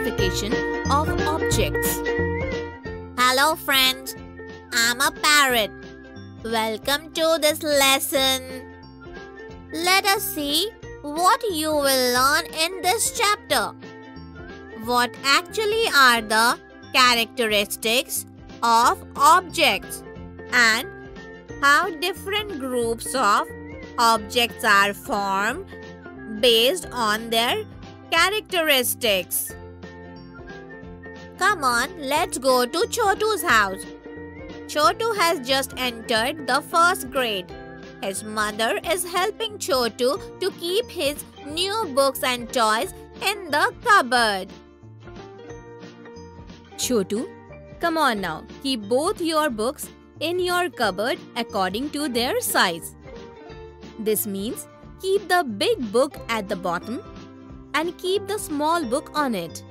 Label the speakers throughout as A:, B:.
A: classification of objects.
B: Hello friends, I'm a parrot. Welcome to this lesson. Let us see what you will learn in this chapter. What actually are the characteristics of objects and how different groups of objects are formed based on their characteristics. Come on, let's go to Chotu's house. Chotu has just entered the first grade. His mother is helping Chotu to keep his new books and toys in the cupboard.
A: Chotu, come on now, keep both your books in your cupboard according to their size. This means keep the big book at the bottom and keep the small book on it.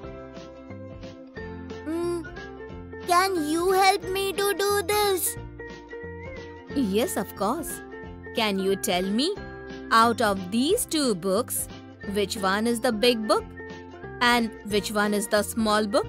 B: Can you help me to do this?
A: Yes, of course. Can you tell me, out of these two books, which one is the big book and which one is the small book?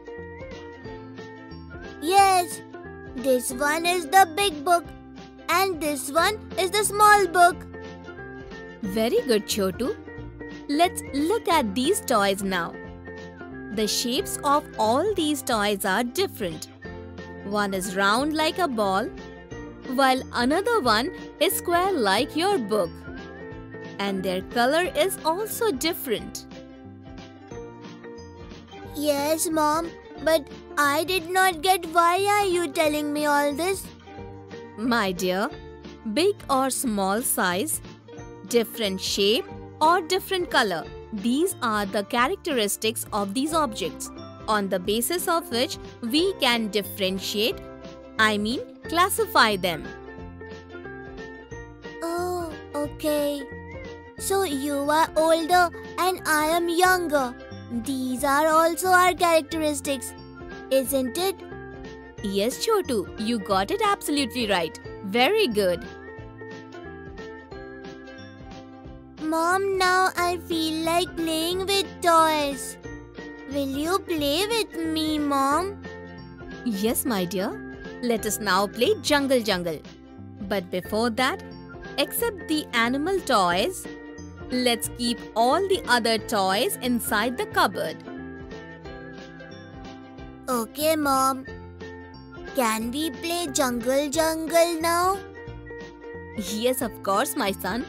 B: Yes, this one is the big book and this one is the small book.
A: Very good, Chotu. Let's look at these toys now. The shapes of all these toys are different. One is round like a ball, while another one is square like your book. And their color is also different.
B: Yes, Mom, but I did not get why are you telling me all this?
A: My dear, big or small size, different shape or different color. These are the characteristics of these objects, on the basis of which we can differentiate, classify them.
B: Oh, okay. So you are older and I am younger. These are also our characteristics, isn't it?
A: Yes, Chotu, you got it absolutely right. Very good.
B: Mom, now I feel like playing with toys. Will you play with me, Mom?
A: Yes, my dear. Let us now play Jungle Jungle. But before that, except the animal toys, let's keep all the other toys inside the cupboard.
B: Okay, Mom. Can we play Jungle Jungle now?
A: Yes, of course, my son.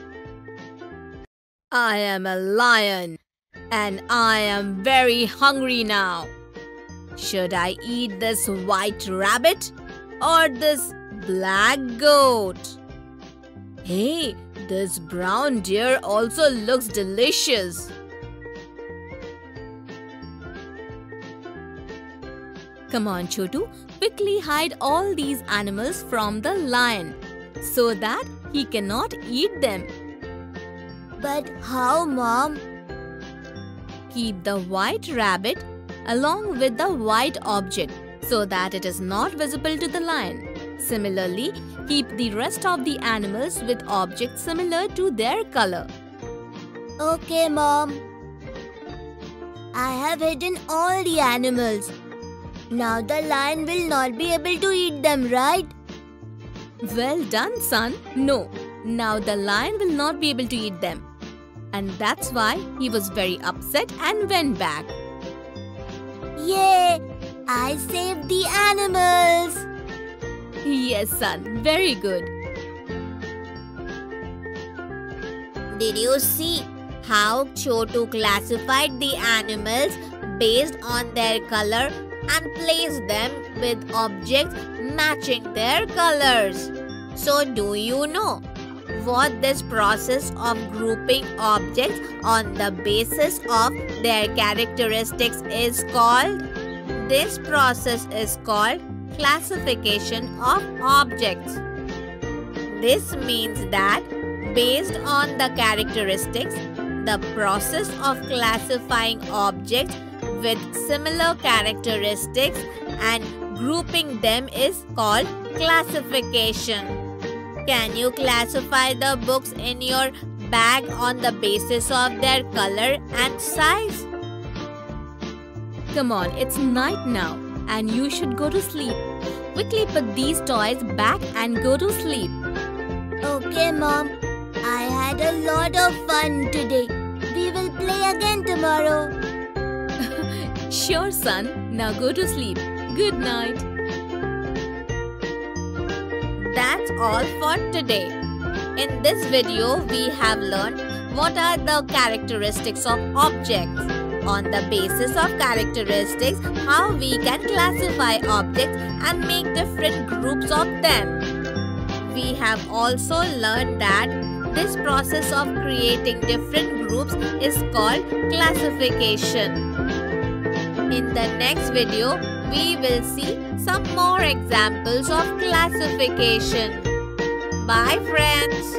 A: I am a lion and I am very hungry now. Should I eat this white rabbit or this black goat? Hey, this brown deer also looks delicious. Come on, Chotu, quickly hide all these animals from the lion so that he cannot eat them.
B: But how, Mom?
A: Keep the white rabbit along with the white object so that it is not visible to the lion. Similarly, keep the rest of the animals with objects similar to their color.
B: Okay, Mom. I have hidden all the animals. Now the lion will not be able to eat them, right?
A: Well done, son. No, now the lion will not be able to eat them. And that's why he was very upset and went back.
B: Yay! I saved the animals!
A: Yes, son. Very good.
B: Did you see how Chotu classified the animals based on their color and placed them with objects matching their colors? So do you know what this process of grouping objects on the basis of their characteristics is called? This process is called classification of objects. This means that based on the characteristics, the process of classifying objects with similar characteristics and grouping them is called classification. Can you classify the books in your bag on the basis of their color and size?
A: Come on, it's night now and you should go to sleep. Quickly put these toys back and go to sleep.
B: Okay, Mom. I had a lot of fun today. We will play again tomorrow.
A: Sure, son. Now go to sleep. Good night.
B: That's all for today. In this video, we have learned what are the characteristics of objects. On the basis of characteristics, how we can classify objects and make different groups of them. We have also learned that this process of creating different groups is called classification. In the next video, we will see some more examples of classification. Bye, friends.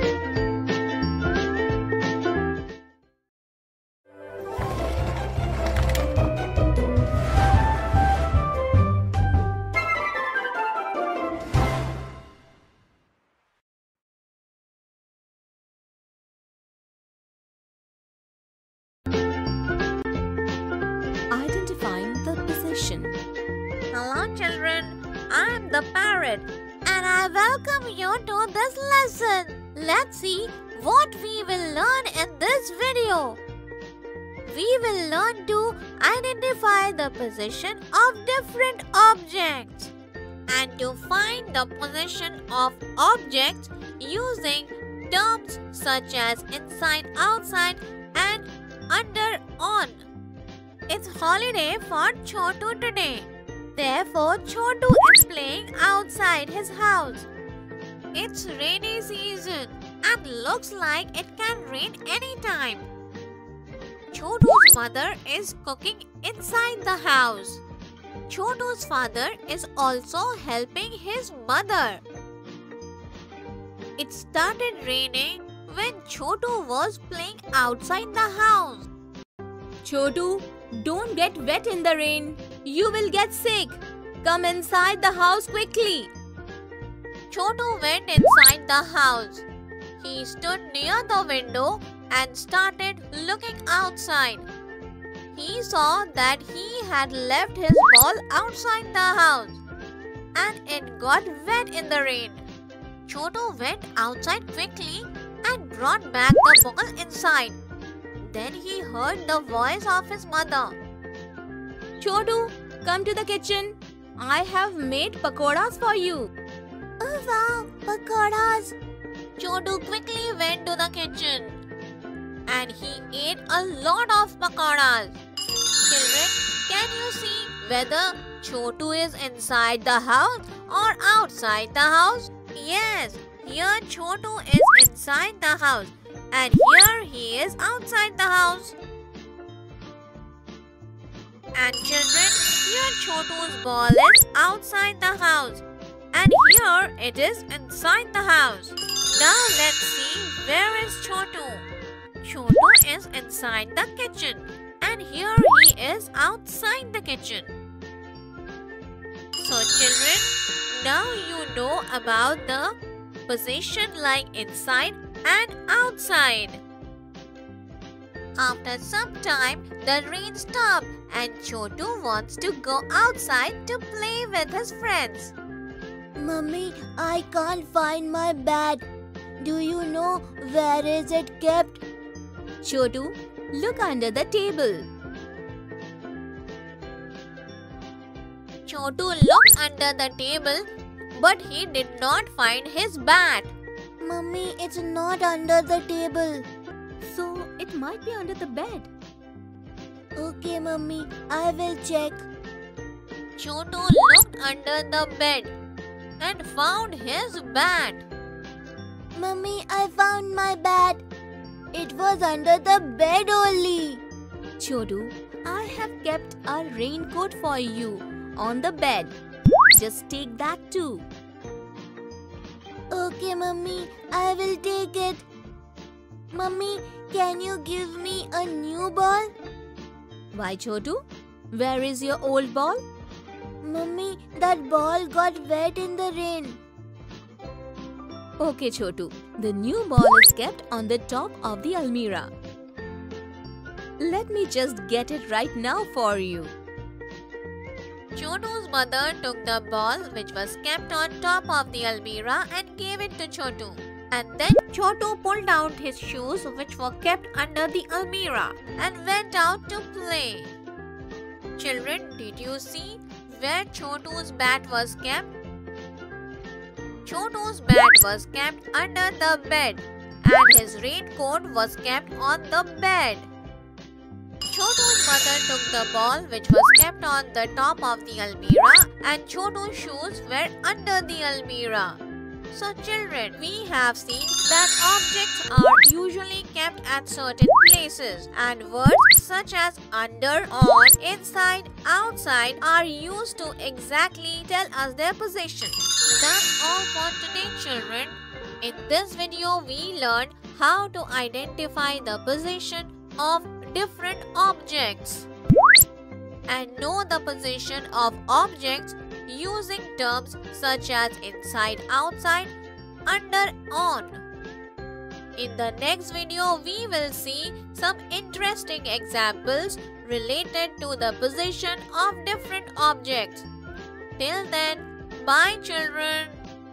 A: Identifying the position.
B: Hello, children. I am the parrot, and I welcome you to this lesson. Let's see what we will learn in this video. We will learn to identify the position of different objects and to find the position of objects using terms such as inside, outside, and under, on. It's holiday for Chotu today. Therefore, Chotu is playing outside his house. It's rainy season and looks like it can rain anytime. Chotu's mother is cooking inside the house. Chotu's father is also helping his mother. It started raining when Chotu was playing outside the house.
A: Chotu, don't get wet in the rain. You will get sick. Come inside the house quickly.
B: Chotu went inside the house. He stood near the window and started looking outside. He saw that he had left his ball outside the house and it got wet in the rain. Chotu went outside quickly and brought back the ball inside. Then he heard the voice of his mother.
A: Chotu, come to the kitchen. I have made pakoras for you.
B: Oh wow, pakoras! Chotu quickly went to the kitchen and he ate a lot of pakoras. Children, can you see whether Chotu is inside the house or outside the house? Yes, here Chotu is inside the house and here he is outside the house. And children, here Chotu's ball is outside the house and here it is inside the house. Now let's see, where is Chotu? Chotu is inside the kitchen and here he is outside the kitchen. So children, now you know about the position like inside and outside. After some time, the rain stopped and Chotu wants to go outside to play with his friends. Mummy, I can't find my bat. Do you know where is it kept?
A: Chotu, look under the table.
B: Chotu looked under the table, but he did not find his bat. Mummy, it's not under the table.
A: So, it might be under the bed.
B: Okay, Mummy, I will check. Chotu looked under the bed and found his bat. Mummy, I found my bat. It was under the bed only.
A: Chotu, I have kept a raincoat for you on the bed. Just take that too.
B: Okay, Mummy, I will take it. Mummy, can you give me a new ball?
A: Why, Chotu? Where is your old ball?
B: Mummy, that ball got wet in the rain.
A: Okay, Chotu. The new ball is kept on the top of the almirah. Let me just get it right now for you.
B: Chotu's mother took the ball which was kept on top of the almirah and gave it to Chotu. And then Chotu pulled out his shoes which were kept under the almirah and went out to play. Children, did you see where Chotu's bat was kept? Chotu's bat was kept under the bed and his raincoat was kept on the bed. Chotu's mother took the ball which was kept on the top of the almirah and Chotu's shoes were under the almirah. So children, we have seen that objects are usually kept at certain places and words such as under, on, inside, outside are used to exactly tell us their position. That's all for today children. In this video, we learned how to identify the position of different objects and know the position of objects using terms such as inside, outside, under, on. In the next video, we will see some interesting examples related to the position of different objects. Till then, bye children.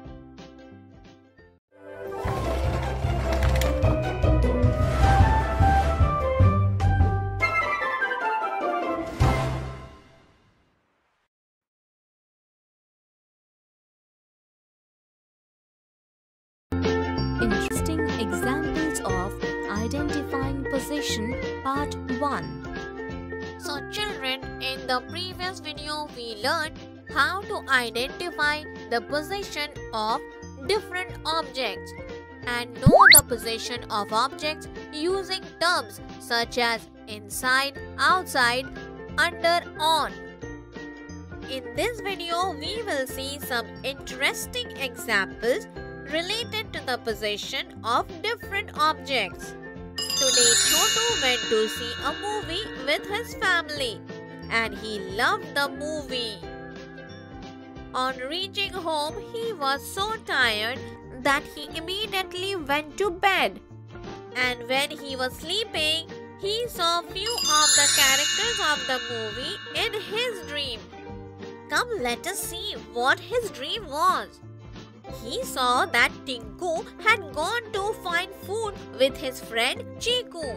A: Interesting examples of identifying position, part 1.
B: So children, in the previous video we learned how to identify the position of different objects and know the position of objects using terms such as inside, outside, under, on. In this video, we will see some interesting examples related to the position of different objects. Today, Chotu went to see a movie with his family and he loved the movie. On reaching home, he was so tired that he immediately went to bed. And when he was sleeping, he saw few of the characters of the movie in his dream. Come, let us see what his dream was. He saw that Tinku had gone to find food with his friend Chiku.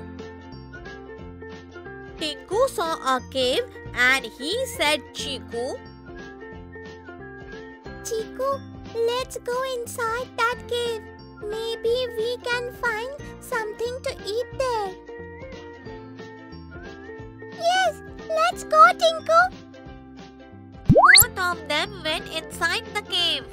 B: Tinku saw a cave and he said Chiku,
C: Chiku, let's go inside that cave. Maybe we can find something to eat there. Yes, let's go, Tinku.
B: both of them went inside the cave.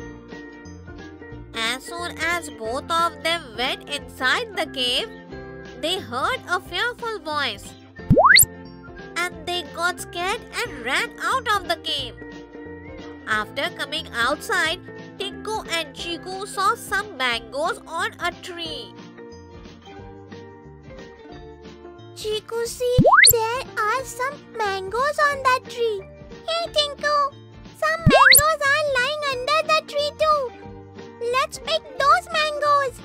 B: As soon as both of them went inside the cave, they heard a fearful voice. And they got scared and ran out of the cave. After coming outside, Tinku and Chiku saw some mangoes on a tree.
C: Chiku, see, there are some mangoes on that tree. Hey, Tinku, some mangoes are lying under the tree too. Let's pick those mangoes.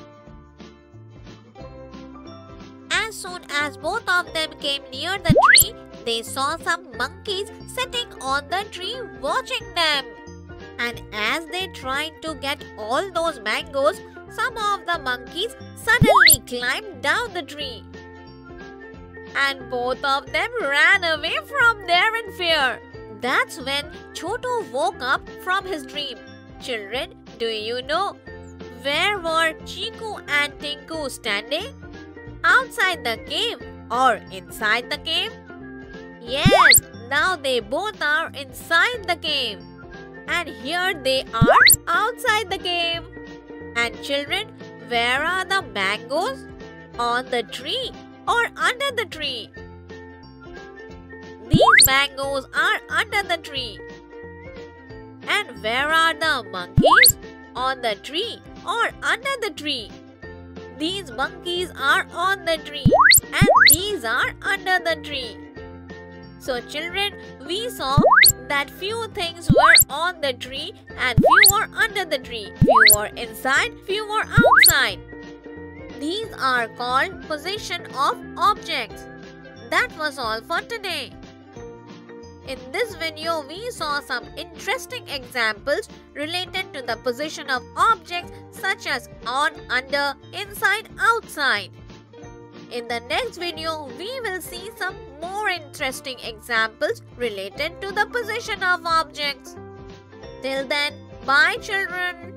B: As soon as both of them came near the tree, they saw some monkeys sitting on the tree watching them. And as they tried to get all those mangoes, some of the monkeys suddenly climbed down the tree. And both of them ran away from there in fear. That's when Chotu woke up from his dream. Children, do you know where were Chiku and Tinku standing? Outside the cave or inside the cave? Yes, now they both are inside the cave. And here they are outside the cave. And children, where are the mangoes? On the tree or under the tree? These mangoes are under the tree. And where are the monkeys? On the tree or under the tree? These monkeys are on the tree and these are under the tree. So children, we saw that few things were on the tree and few were under the tree. Few were inside, few were outside. These are called position of objects. That was all for today. In this video, we saw some interesting examples related to the position of objects such as on, under, inside, outside. In the next video, we will see some more interesting examples related to the position of objects. Till then, bye children.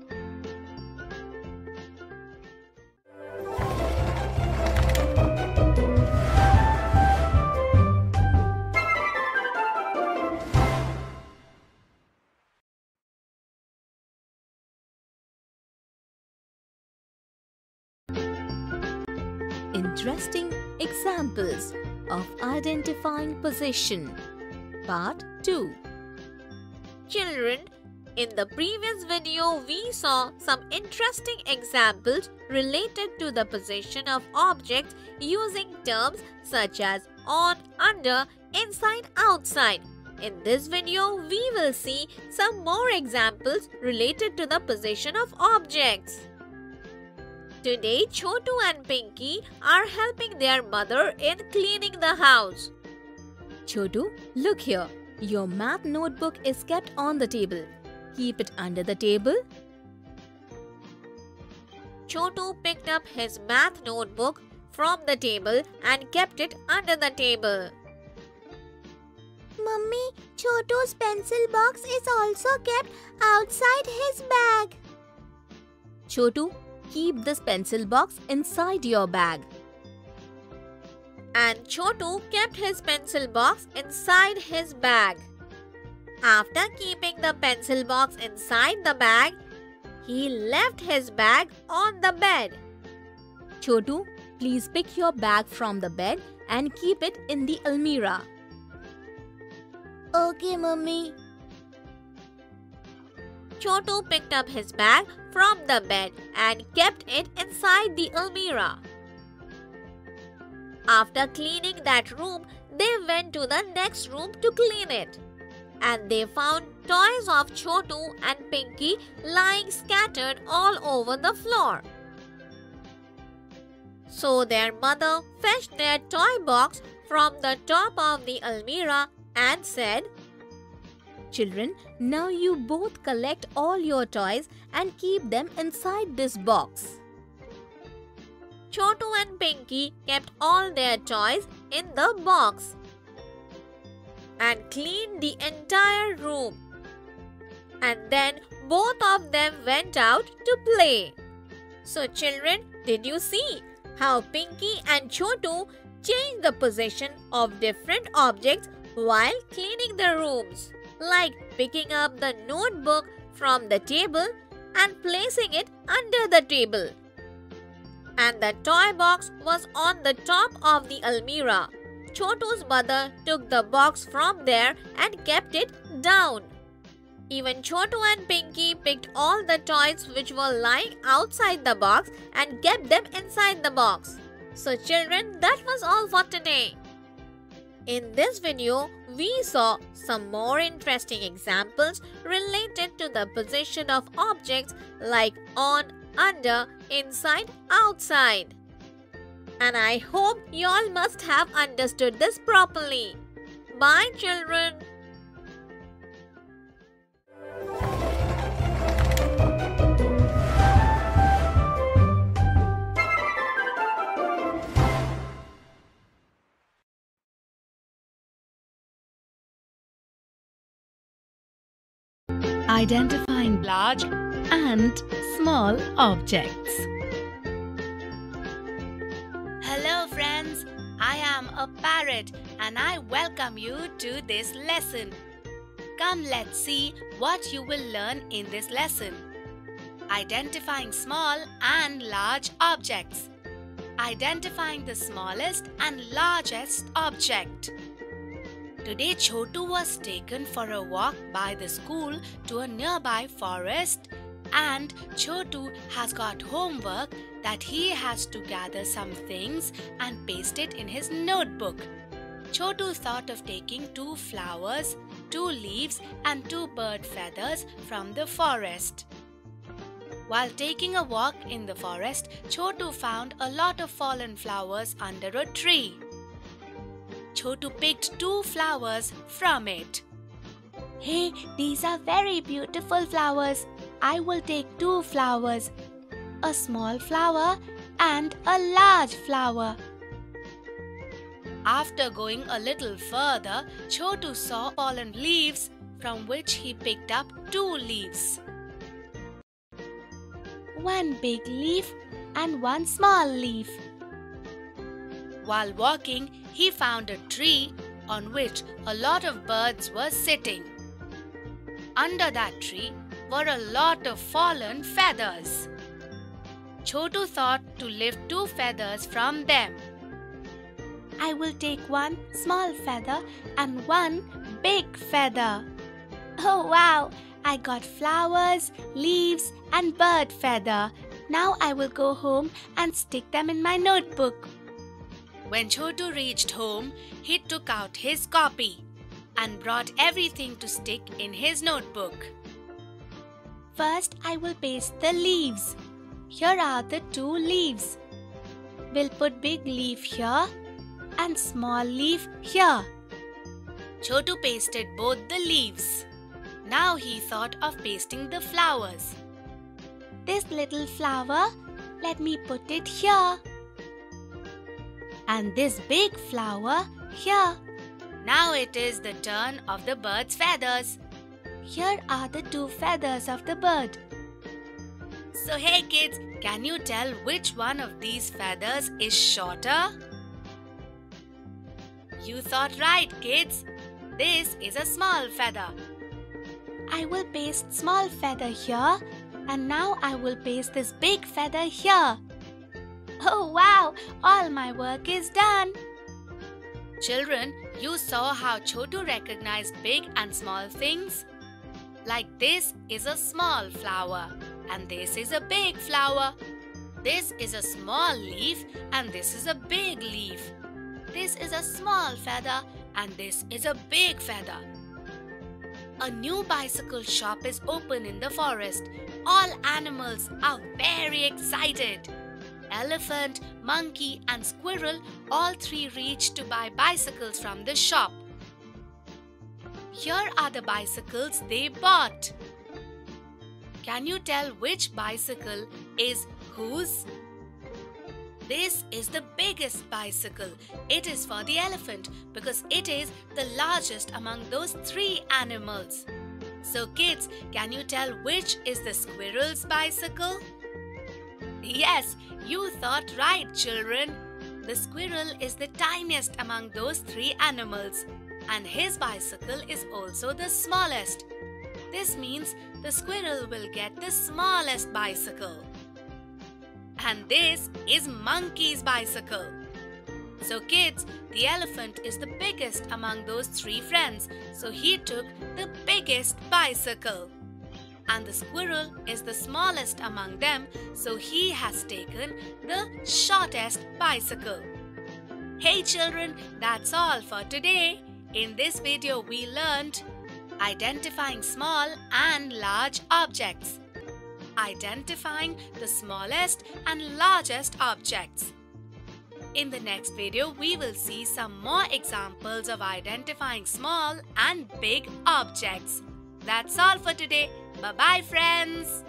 A: Interesting examples of identifying position. Part 2.
B: Children, in the previous video, we saw some interesting examples related to the position of objects using terms such as on, under, inside, outside. In this video, we will see some more examples related to the position of objects. Today, Chotu and Pinky are helping their mother in cleaning the house.
A: Chotu, look here. Your math notebook is kept on the table. Keep it under the table.
B: Chotu picked up his math notebook from the table and kept it under the table.
C: Mummy, Chotu's pencil box is also kept outside his bag.
A: Chotu, keep this pencil box inside your bag.
B: And Chotu kept his pencil box inside his bag. After keeping the pencil box inside the bag, he left his bag on the bed.
A: Chotu, please pick your bag from the bed and keep it in the almirah.
C: Okay, Mummy.
B: Chotu picked up his bag from the bed and kept it inside the almirah. After cleaning that room, they went to the next room to clean it. And they found toys of Chotu and Pinky lying scattered all over the floor. So their mother fetched their toy box from the top of the almirah and said,
A: Children, now you both collect all your toys and keep them inside this box.
B: Chotu and Pinky kept all their toys in the box and cleaned the entire room. And then both of them went out to play. So children, did you see how Pinky and Chotu changed the position of different objects while cleaning the rooms? Like picking up the notebook from the table and placing it under the table. And the toy box was on the top of the almirah. Chotu's mother took the box from there and kept it down. Even Chotu and Pinky picked all the toys which were lying outside the box and kept them inside the box. So children, that was all for today. In this video, we saw some more interesting examples related to the position of objects like on, under, inside, outside. And I hope you all must have understood this properly. Bye children.
A: Identifying large and small objects.
D: Hello friends, I am a parrot and I welcome you to this lesson. Come, let's see what you will learn in this lesson. Identifying small and large objects. Identifying the smallest and largest object. Today Chotu was taken for a walk by the school to a nearby forest, and Chotu has got homework that he has to gather some things and paste it in his notebook. Chotu thought of taking 2 flowers, 2 leaves and 2 bird feathers from the forest. While taking a walk in the forest, Chotu found a lot of fallen flowers under a tree. Chotu picked 2 flowers from it.
E: Hey, these are very beautiful flowers. I will take 2 flowers, a small flower and a large flower.
D: After going a little further, Chotu saw fallen leaves from which he picked up 2 leaves.
E: 1 big leaf and 1 small leaf.
D: While walking, he found a tree on which a lot of birds were sitting. Under that tree were a lot of fallen feathers. Chotu thought to lift 2 feathers from them.
E: I will take 1 small feather and 1 big feather. Oh wow! I got flowers, leaves and bird feather. Now I will go home and stick them in my notebook.
D: When Chotu reached home, he took out his copy and brought everything to stick in his notebook.
E: First, I will paste the leaves. Here are the 2 leaves. We'll put big leaf here and small leaf here.
D: Chotu pasted both the leaves. Now he thought of pasting the flowers.
E: This little flower, let me put it here. And this big flower here.
D: Now it is the turn of the bird's feathers.
E: Here are the 2 feathers of the bird.
D: So hey kids, can you tell which one of these feathers is shorter? You thought right, kids. This is a small feather.
E: I will paste small feather here and now I will paste this big feather here. Oh wow! All my work is done.
D: Children, you saw how Chotu recognized big and small things? Like this is a small flower and this is a big flower. This is a small leaf and this is a big leaf. This is a small feather and this is a big feather. A new bicycle shop is open in the forest. All animals are very excited. Elephant, monkey and squirrel, all 3 reached to buy bicycles from the shop. Here are the bicycles they bought. Can you tell which bicycle is whose? This is the biggest bicycle. It is for the elephant because it is the largest among those 3 animals. So kids, can you tell which is the squirrel's bicycle? Yes, you thought right, children. The squirrel is the tiniest among those 3 animals and his bicycle is also the smallest. This means the squirrel will get the smallest bicycle. And this is monkey's bicycle. So kids, the elephant is the biggest among those 3 friends, so he took the biggest bicycle. And the squirrel is the smallest among them, so he has taken the shortest bicycle. Hey children, that's all for today. In this video we learned identifying small and large objects, identifying the smallest and largest objects. In the next video, we will see some more examples of identifying small and big objects. That's all for today. Bye-bye, friends.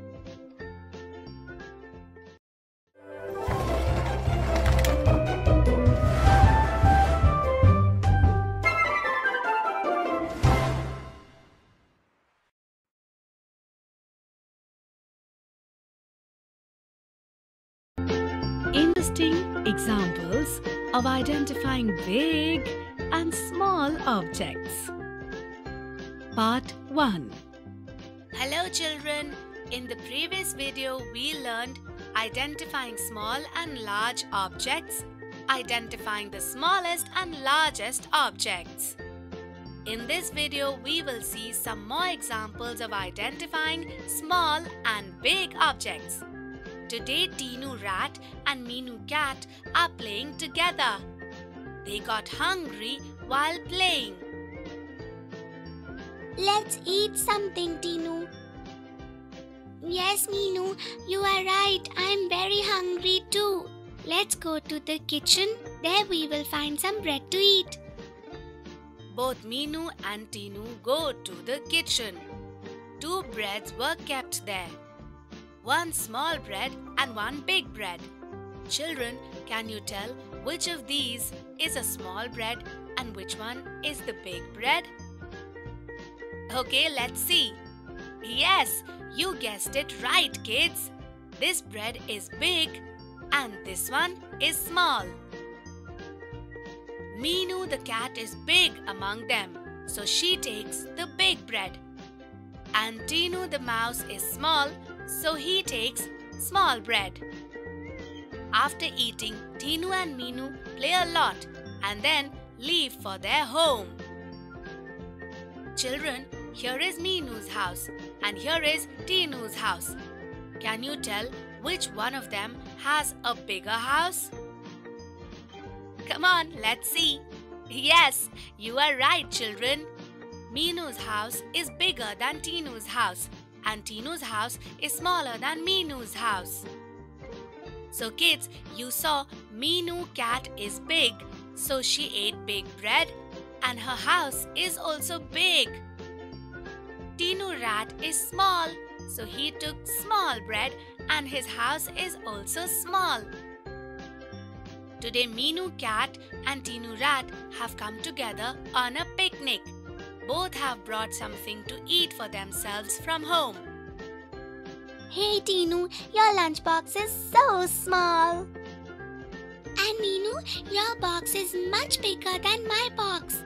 A: Interesting examples of identifying big and small objects. Part 1.
D: Hello children. In the previous video, we learned identifying small and large objects, identifying the smallest and largest objects. In this video, we will see some more examples of identifying small and big objects. Today, Teenu Rat and Meenu Cat are playing together. They got hungry while playing.
C: Let's eat something, Teenu. Yes, Meenu, you are right. I'm very hungry too. Let's go to the kitchen. There we will find some bread to eat.
D: Both Meenu and Teenu go to the kitchen. 2 breads were kept there. 1 small bread and 1 big bread. Children, can you tell which of these is a small bread and which one is the big bread? Okay, let's see. Yes, you guessed it right, kids. This bread is big and this one is small. Meenu the cat is big among them, so she takes the big bread. And Teenu the mouse is small, so he takes small bread. After eating, Teenu and Meenu play a lot and then leave for their home. Children, here is Meenu's house and here is Teenu's house. Can you tell which one of them has a bigger house? Come on, let's see. Yes, you are right, children. Meenu's house is bigger than Teenu's house and Teenu's house is smaller than Meenu's house. So kids, you saw Meenu cat is big, so she ate big bread and her house is also big. Teenu rat is small, so he took small bread and his house is also small. Today Meenu cat and Teenu rat have come together on a picnic. Both have brought something to eat for themselves from home.
E: Hey Teenu, your lunchbox is so small. And Meenu, your box is much bigger than my box.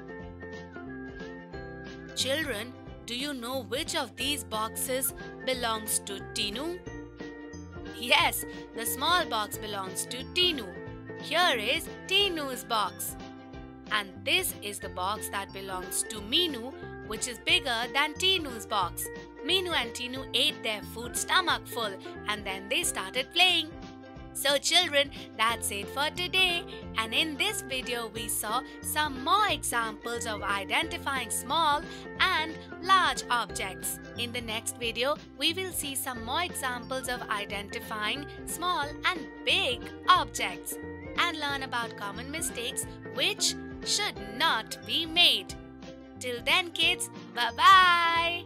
D: Children, do you know which of these boxes belongs to Teenu? Yes, the small box belongs to Teenu. Here is Teenu's box. And this is the box that belongs to Meenu, which is bigger than Teenu's box. Meenu and Teenu ate their food stomach full and then they started playing. So children, that's it for today. And in this video, we saw some more examples of identifying small and large objects. In the next video, we will see some more examples of identifying small and big objects and learn about common mistakes which should not be made. Till then, kids, bye-bye.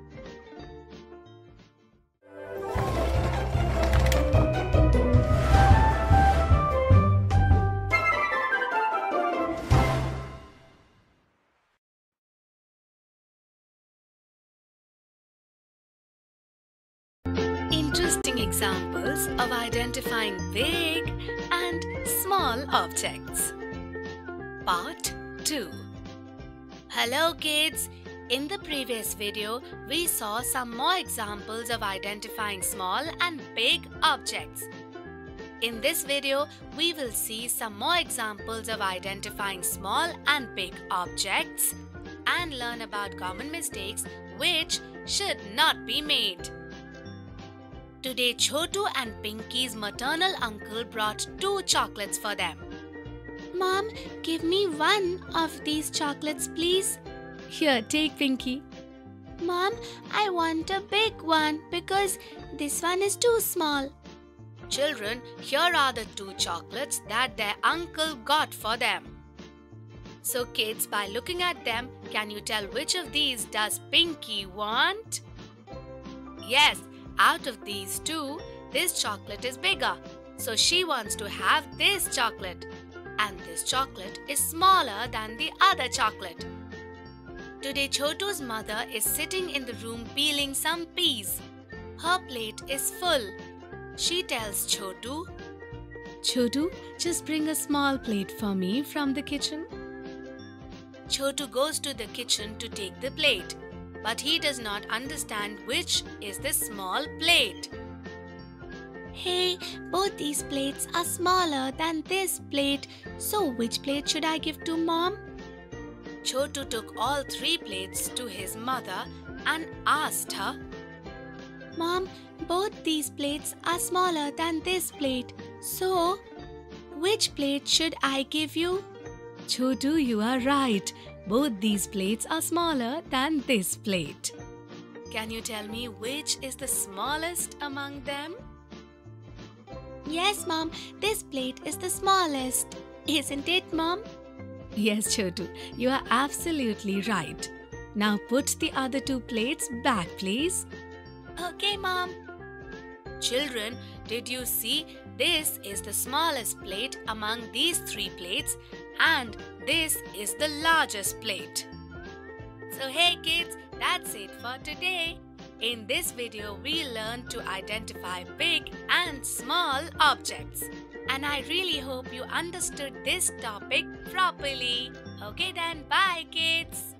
D: Interesting examples of identifying big and small objects. Part 2. Hello kids! In the previous video, we saw some more examples of identifying small and big objects. In this video, we will see some more examples of identifying small and big objects and learn about common mistakes which should not be made. Today, Chotu and Pinky's maternal uncle brought 2 chocolates for them.
E: Mom, give me one of these chocolates, please.
A: Here, take Pinky.
E: Mom, I want a big one because this one is too small.
D: Children, here are the 2 chocolates that their uncle got for them. So kids, by looking at them, can you tell which of these does Pinky want? Yes, out of these 2, this chocolate is bigger. So she wants to have this chocolate. And this chocolate is smaller than the other chocolate. Today, Chotu's mother is sitting in the room peeling some peas. Her plate is full. She tells Chotu,
A: Chotu, just bring a small plate for me from the kitchen.
D: Chotu goes to the kitchen to take the plate, but he does not understand which is the small plate.
E: Hey, both these plates are smaller than this plate. So which plate should I give to Mom?
D: Chotu took all 3 plates to his mother and asked her,
E: Mom, both these plates are smaller than this plate. So, which plate should I give you?
A: Chotu, you are right. Both these plates are smaller than this plate.
D: Can you tell me which is the smallest among them?
E: Yes, Mom, this plate is the smallest. Isn't it, Mom? Yes, Chotu, you are absolutely right. Now put the other two plates back, please. Okay, Mom. Children, did you see? This is the smallest plate among these three plates, and this is the largest plate. So hey kids, that's it for today. In this video, we learned to identify big and small objects. And I really hope you understood this topic properly. Okay then, bye kids.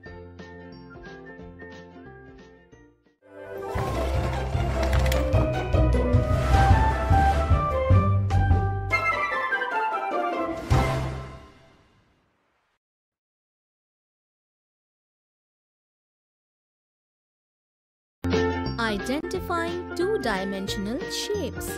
A: Identifying two-dimensional shapes.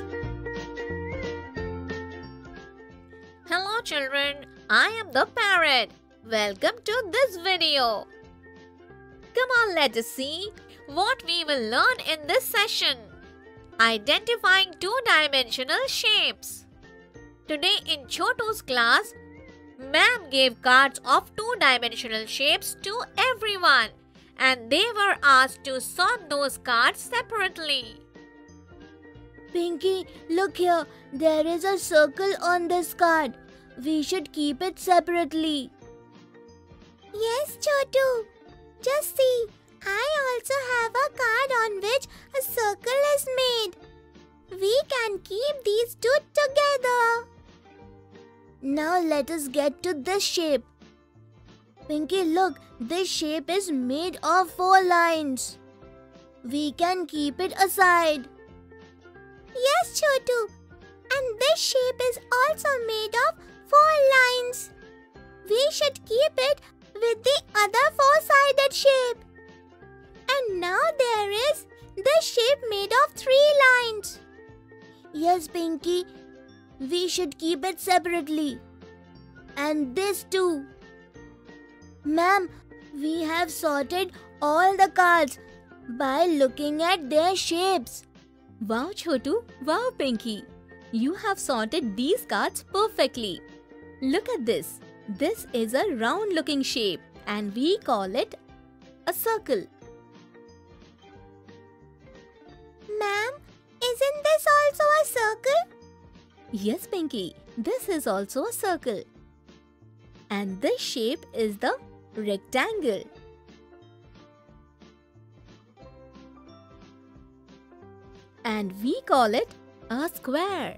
B: Hello children, I am the parrot. Welcome to this video. Come on, let us see what we will learn in this session. Identifying two-dimensional shapes. Today in Chotu's class, ma'am gave cards of two-dimensional shapes to everyone, and they were asked to sort those cards separately.
C: Pinky, look here. There is a circle on this card. We should keep it separately. Yes, Chotu. Just see. I also have a card on which a circle is made. We can keep these two together. Now let us get to this shape. Pinky, look. This shape is made of 4 lines. We can keep it aside. Yes, Chotu. And this shape is also made of 4 lines. We should keep it with the other 4-sided shape. And now there is this shape made of 3 lines. Yes, Pinky. We should keep it separately. And this too. Ma'am, we have sorted all the cards by looking at their shapes.
A: Wow, Chotu. Wow, Pinky. You have sorted these cards perfectly. Look at this. This is a round-looking shape and we call it a circle.
C: Ma'am, isn't this also a circle?
A: Yes, Pinky. This is also a circle. And this shape is the rectangle. And we call it a square.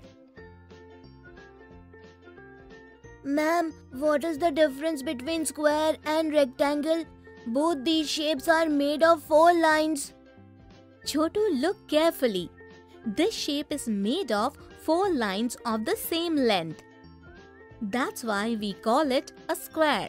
C: Ma'am, what is the difference between square and rectangle? Both these shapes are made of 4 lines.
A: Chotu, look carefully. This shape is made of 4 lines of the same length. That's why we call it a square.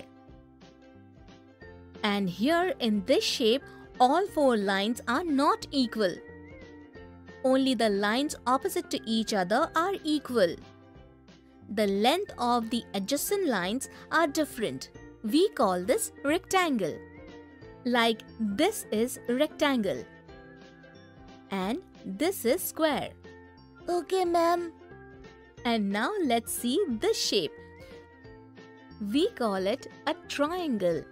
A: And here in this shape, all 4 lines are not equal. Only the lines opposite to each other are equal. The length of the adjacent lines are different. We call this rectangle. Like this is rectangle. And this is square.
C: Okay, ma'am.
A: And now let's see this shape. We call it a triangle.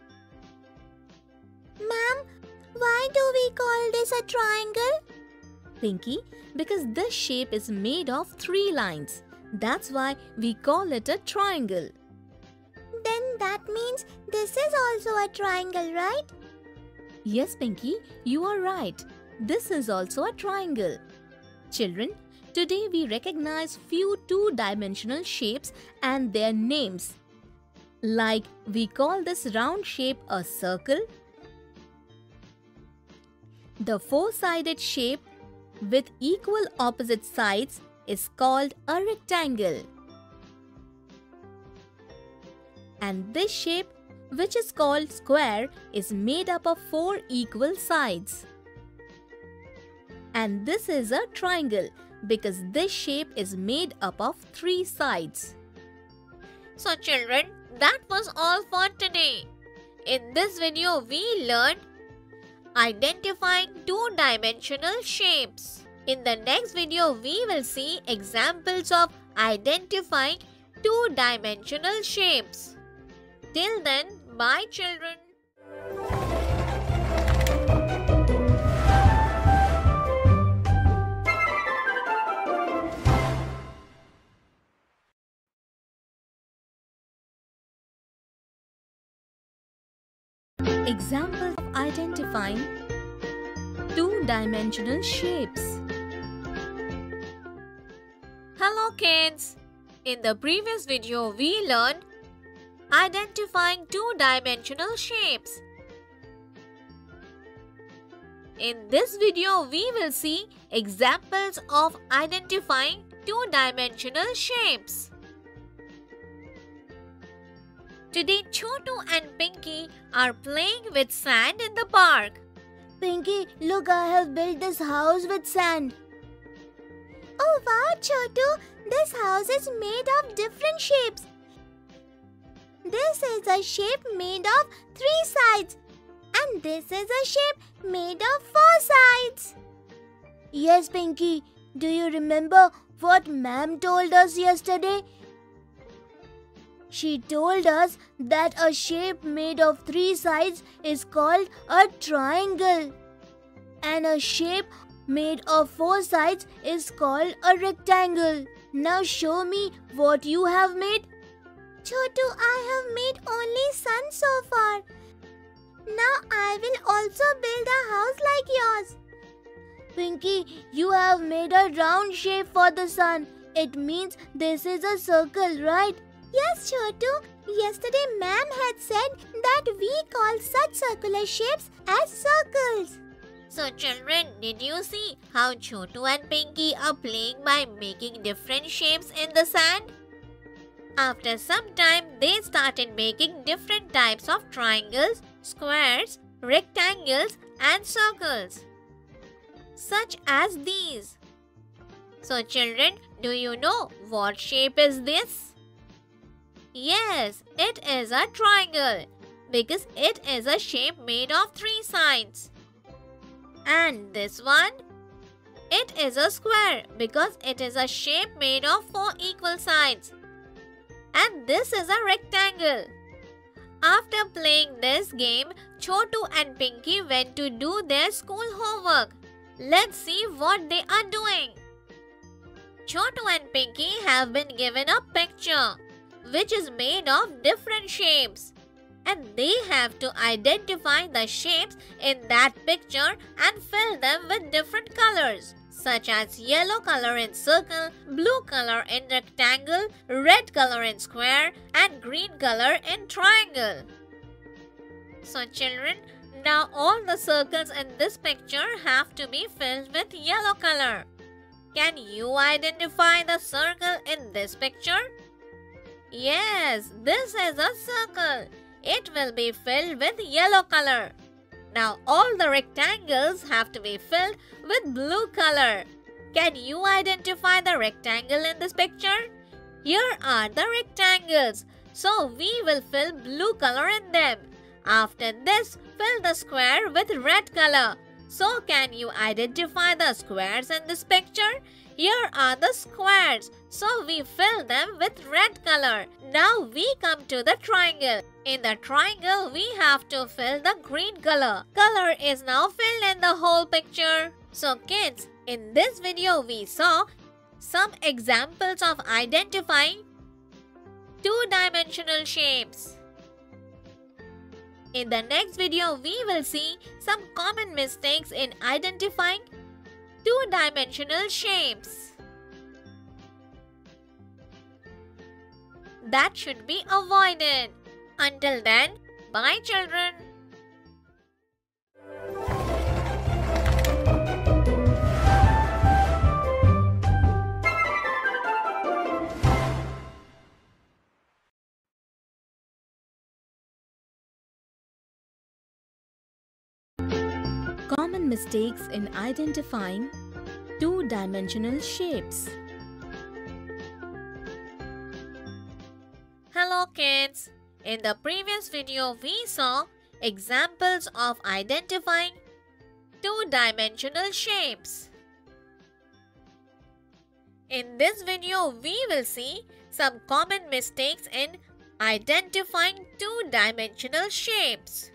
C: Ma'am, why do we call this a triangle?
A: Pinky, because this shape is made of 3 lines. That's why we call it a triangle.
C: Then that means this is also a triangle, right?
A: Yes, Pinky, you are right. This is also a triangle. Children, today we recognize few two-dimensional shapes and their names. Like we call this round shape a circle. The 4-sided shape with equal opposite sides is called a rectangle. And this shape, which is called square, is made up of 4 equal sides. And this is a triangle because this shape is made up of 3 sides.
B: So children, that was all for today. In this video, we learned identifying two-dimensional shapes. In the next video, we will see examples of identifying two-dimensional shapes. Till then, bye children.
A: Example of identifying two-dimensional shapes.
B: Hello kids! In the previous video, we learned identifying two-dimensional shapes. In this video, we will see examples of identifying two-dimensional shapes. Today, Chotu and Pinky are playing with sand in the park.
C: Pinky, look, I have built this house with sand. Oh wow, Chotu! This house is made of different shapes. This is a shape made of 3 sides. And this is a shape made of 4 sides. Yes, Pinky. Do you remember what Ma'am told us yesterday? She told us that a shape made of 3 sides is called a triangle. And a shape made of 4 sides is called a rectangle. Now show me what you have made. Chotu, I have made only sun so far. Now I will also build a house like yours. Pinky, you have made a round shape for the sun. It means this is a circle, right? Yes, Chotu. Yesterday, Ma'am had said that we call such circular shapes as circles.
B: So children, did you see how Chotu and Pinky are playing by making different shapes in the sand? After some time, they started making different types of triangles, squares, rectangles and circles, such as these. So children, do you know what shape is this? Yes, it is a triangle because it is a shape made of 3 sides. And this one? It is a square because it is a shape made of 4 equal sides. And this is a rectangle. After playing this game, Chotu and Pinky went to do their school homework. Let's see what they are doing. Chotu and Pinky have been given a picture which is made of different shapes. And they have to identify the shapes in that picture and fill them with different colors, such as yellow color in circle, blue color in rectangle, red color in square, and green color in triangle. So children, now all the circles in this picture have to be filled with yellow color. Can you identify the circle in this picture? Yes, this is a circle. It will be filled with yellow color. Now all the rectangles have to be filled with blue color. Can you identify the rectangle in this picture? Here are the rectangles. So we will fill blue color in them. After this, fill the square with red color. So can you identify the squares in this picture? Here are the squares. So we fill them with red color. Now we come to the triangle. In the triangle, we have to fill the green color. Color is now filled in the whole picture. So kids, in this video we saw some examples of identifying two-dimensional shapes. In the next video, we will see some common mistakes in identifying two-dimensional shapes that should be avoided. Until then, bye children.
A: Common mistakes in identifying two-dimensional shapes.
B: Hello kids. In the previous video, we saw examples of identifying two-dimensional shapes. In this video, we will see some common mistakes in identifying two-dimensional shapes.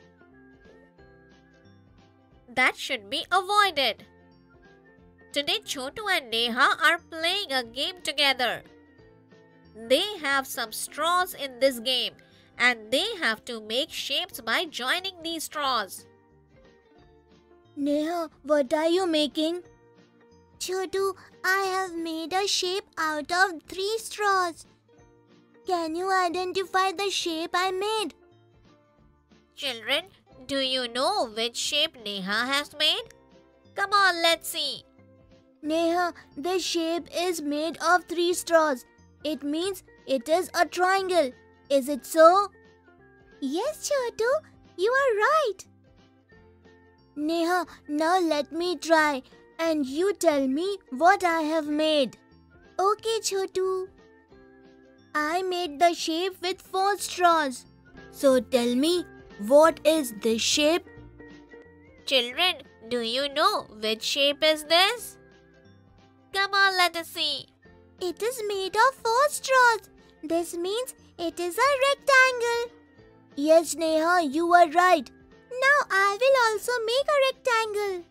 B: That should be avoided. Today, Chotu and Neha are playing a game together. They have some straws in this game and they have to make shapes by joining these straws.
C: Neha, what are you making? Chotu, I have made a shape out of 3 straws. Can you identify the shape I made?
B: Children, do you know which shape Neha has made? Come on, let's see.
C: Neha, the shape is made of 3 straws. It means it is a triangle. Is it so? Yes, Chotu, you are right. Neha, now let me try and you tell me what I have made. Okay, Chotu. I made the shape with 4 straws. So tell me, what is this shape?
B: Children, do you know which shape is this? Come on, let us see.
C: It is made of 4 straws. This means it is a rectangle. Yes, Neha, you are right. Now I will also make a rectangle.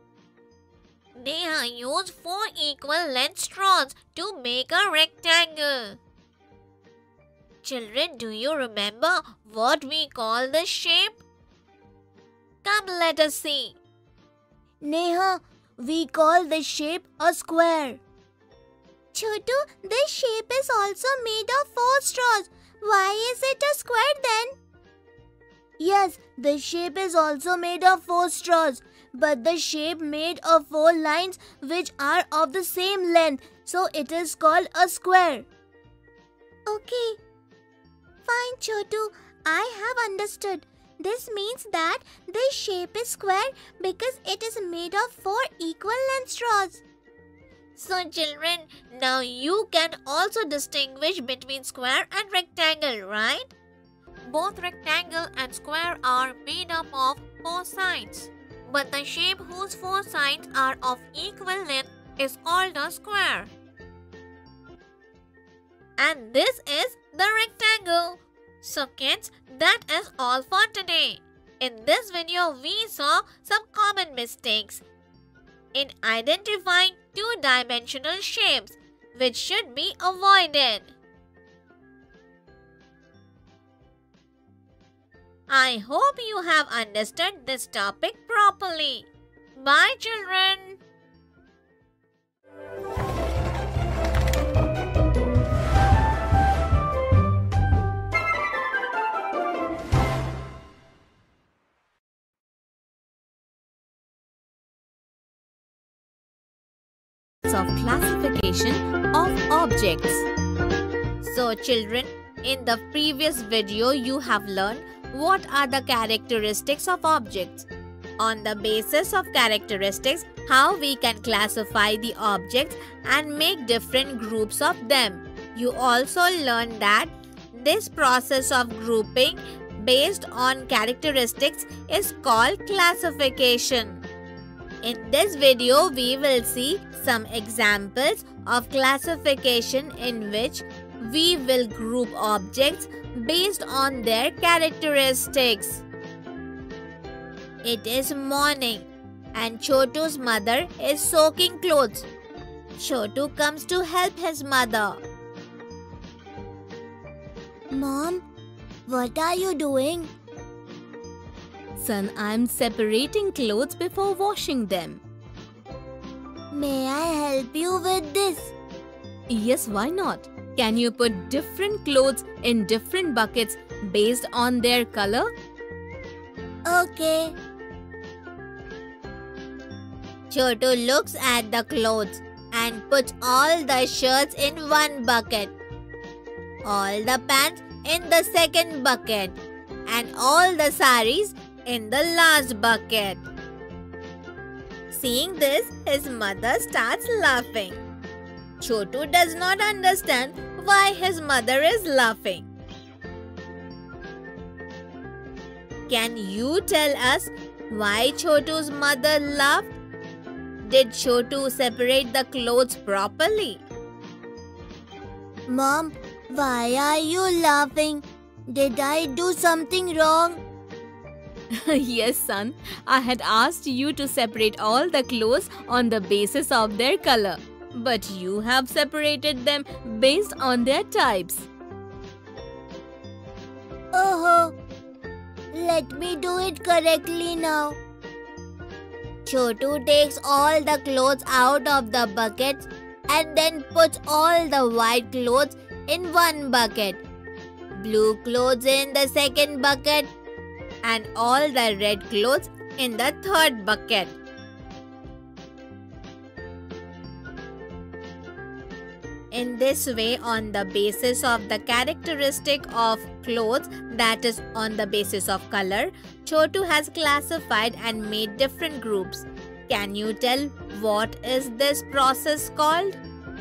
B: Neha used 4 equal length straws to make a rectangle. Children, do you remember what we call this shape? Come, let us see.
C: Neha, we call this shape a square. Chotu, this shape is also made of 4 straws. Why is it a square then? Yes, the shape is also made of 4 straws, but the shape made of 4 lines which are of the same length, so it is called a square. Okay. Fine, Chotu, I have understood. This means that this shape is square because it is made of 4 equal length straws.
B: So children, now you can also distinguish between square and rectangle, right? Both rectangle and square are made up of 4 sides. But the shape whose 4 sides are of equal length is called a square. And this is the rectangle. So kids, that is all for today. In this video, we saw some common mistakes in identifying two-dimensional shapes, which should be avoided. I hope you have understood this topic properly. Bye, children.
A: Of classification of objects.
B: So children, in the previous video you have learned what are the characteristics of objects. On the basis of characteristics, how we can classify the objects and make different groups of them. You also learned that this process of grouping based on characteristics is called classification. In this video, we will see some examples of classification in which we will group objects based on their characteristics. It is morning and Chotu's mother is soaking clothes. Chotu comes to help his mother.
C: Mom, what are you doing?
A: Son, I'm separating clothes before washing them.
C: May I help you with this?
A: Yes, why not? Can you put different clothes in different buckets based on their color?
C: Okay.
B: Chotu looks at the clothes and puts all the shirts in one bucket, all the pants in the second bucket, and all the saris in the last bucket. Seeing this, his mother starts laughing. Chotu does not understand why his mother is laughing. Can you tell us why Chotu's mother laughed? Did Chotu separate the clothes properly?
C: Mom, why are you laughing? Did I do something wrong?
A: Yes, son. I had asked you to separate all the clothes on the basis of their color. But you have separated them based on their types.
C: Oh, let me do it correctly now. Chotu takes all the clothes out of the buckets and then puts all the white clothes in one bucket, blue clothes in the second bucket, and all the red clothes in the third bucket. In this way, on the basis of the characteristic of clothes, that is on the basis of color, Chotu has classified and made different groups. Can you tell what is this process called?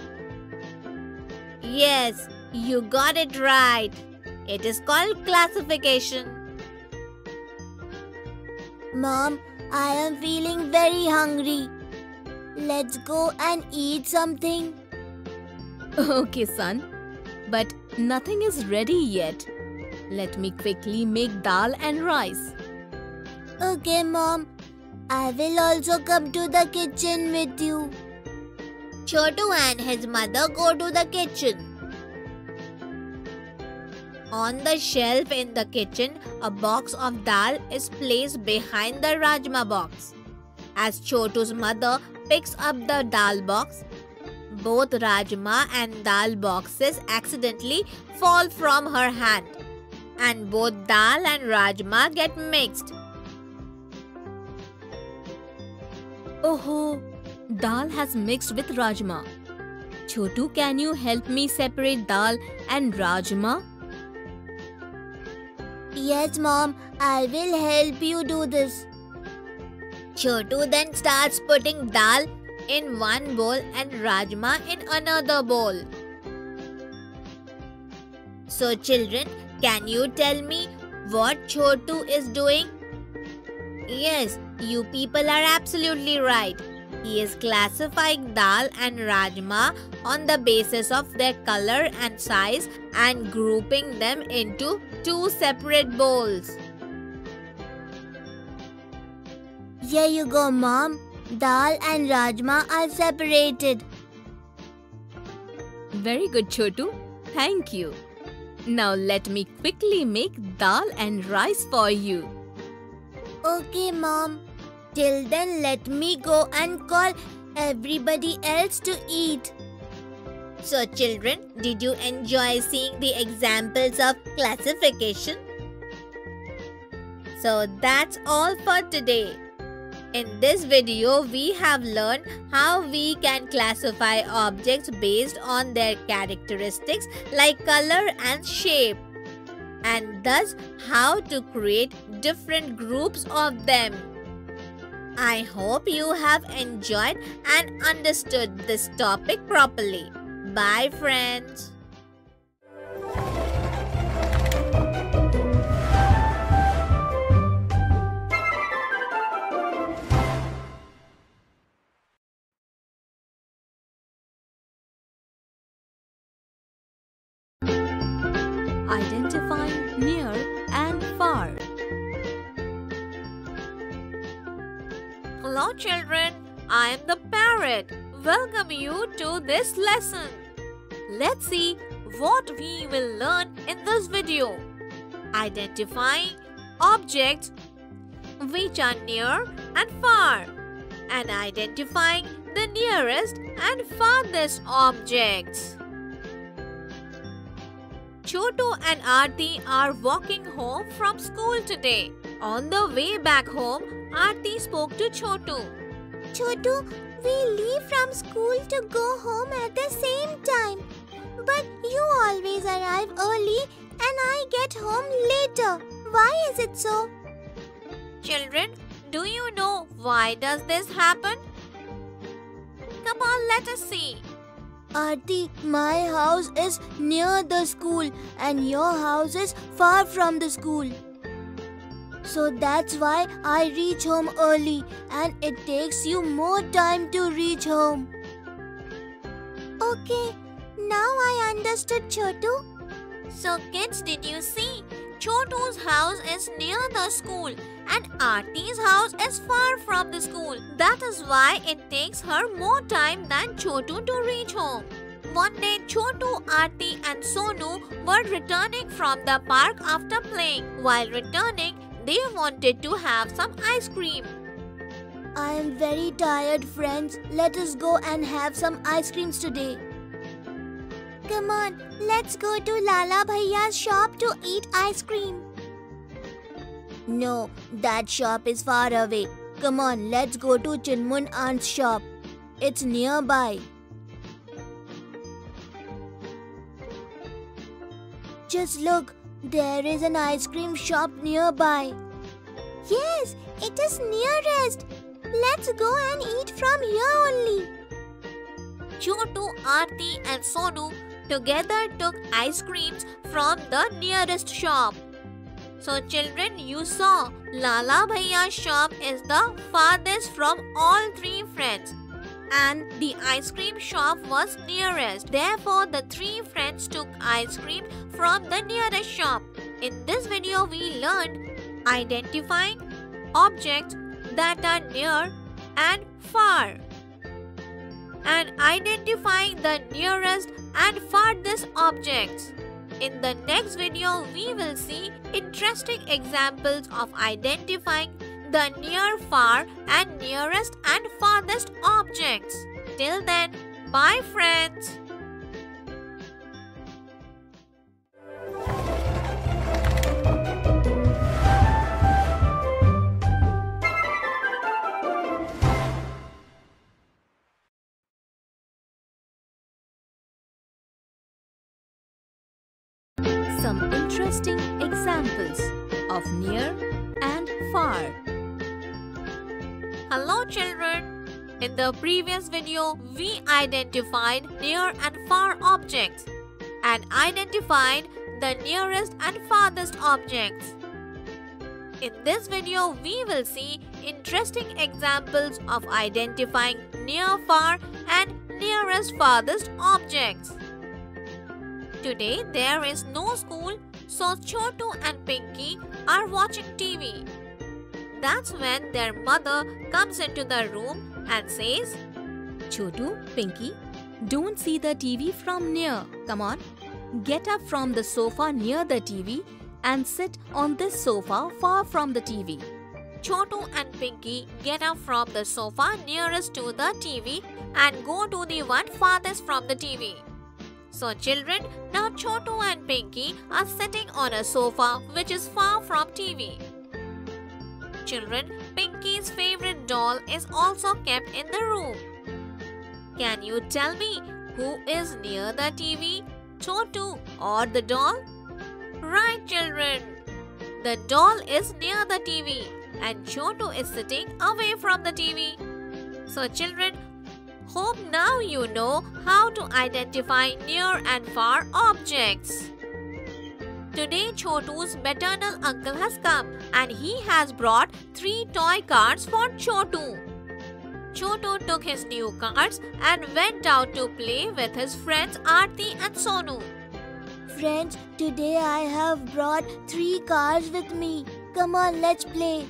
C: Yes, you got it right. It is called classification. Mom, I am feeling very hungry. Let's go and eat something.
A: Okay, son. But nothing is ready yet. Let me quickly make dal and rice.
C: Okay, Mom. I will also come to the kitchen with you. Chotu and his mother go to the kitchen. On the shelf in the kitchen, a box of dal is placed behind the Rajma box. As Chotu's mother picks up the dal box, both Rajma and dal boxes accidentally fall from her hand, and both dal and Rajma get mixed.
A: Oh, dal has mixed with rajma. Chotu, can you help me separate dal and rajma?
C: Yes, Mom, I will help you do this. Chotu then starts putting dal in one bowl and rajma in another bowl. So children, can you tell me what Chotu is doing? Yes, you people are absolutely right. He is classifying dal and rajma on the basis of their color and size and grouping them into two separate bowls. Here you go, Mom. Dal and rajma are separated.
A: Very good, Chotu. Thank you. Now let me quickly make dal and rice for you.
C: Okay, Mom. Till then, let me go and call everybody else to eat. So, children, did you enjoy seeing the examples of classification? So, that's all for today. In this video, we have learned how we can classify objects based on their characteristics like color and shape, and thus how to create different groups of them. I hope you have enjoyed and understood this topic properly. Bye, friends.
A: Identifying near and far.
B: Hello children, I am the parrot. Welcome you to this lesson. Let's see what we will learn in this video. Identifying objects which are near and far, and identifying the nearest and farthest objects. Chotu and Aarti are walking home from school today. On the way back home, Aarti spoke to Chotu.
C: Chotu, we leave from school to go home at the same time. But you always arrive early and I get home later. Why is it so?
B: Children, do you know why does this happen? Come on, let us see.
C: Aarti, my house is near the school and your house is far from the school. So that's why I reach home early and it takes you more time to reach home. Okay, now I understood, Chotu.
B: So kids, did you see? Chotu's house is near the school and Aarti's house is far from the school. That is why it takes her more time than Chotu to reach home. One day, Chotu, Aarti and Sonu were returning from the park after playing. While returning, they wanted to have some ice cream.
C: I am very tired, friends. Let us go and have some ice creams today. Come on, let's go to Lala Bhaiya's shop to eat ice cream. No, that shop is far away. Come on, let's go to Chinmun aunt's shop. It's nearby. Just look, there is an ice cream shop nearby. Yes, it is nearest. Let's go and eat from here only.
B: Chotu, Aarti and Sonu together took ice creams from the nearest shop. So children, you saw Lala Bhaiya's shop is the farthest from all three friends and the ice cream shop was nearest. Therefore, the three friends took ice cream from the nearest shop. In this video, we learned identifying objects that are near and far and identifying the nearest and farthest objects. In the next video, we will see interesting examples of identifying the near, far and nearest and farthest objects. Till then, bye friends.
A: Some interesting examples of near and far.
B: Hello children. In the previous video, we identified near and far objects and identified the nearest and farthest objects. In this video, we will see interesting examples of identifying near, far and nearest, farthest objects. Today, there is no school, so Chotu and Pinky are watching TV. That's when their mother comes into the room and says,
A: Chotu, Pinky, don't see the TV from near. Come on, get up from the sofa near the TV and sit on this sofa far from the TV.
B: Chotu and Pinky get up from the sofa nearest to the TV and go to the one farthest from the TV. So children, now Chotu and Pinky are sitting on a sofa which is far from TV. Children, Pinky's favorite doll is also kept in the room. Can you tell me who is near the TV, Chotu or the doll? Right children, the doll is near the TV and Chotu is sitting away from the TV. So children, hope now you know how to identify near and far objects. Today Chotu's maternal uncle has come and he has brought 3 toy cars for Chotu. Chotu took his new cards and went out to play with his friends Aarti and Sonu.
C: Friends, today I have brought 3 cars with me. Come on, let's play.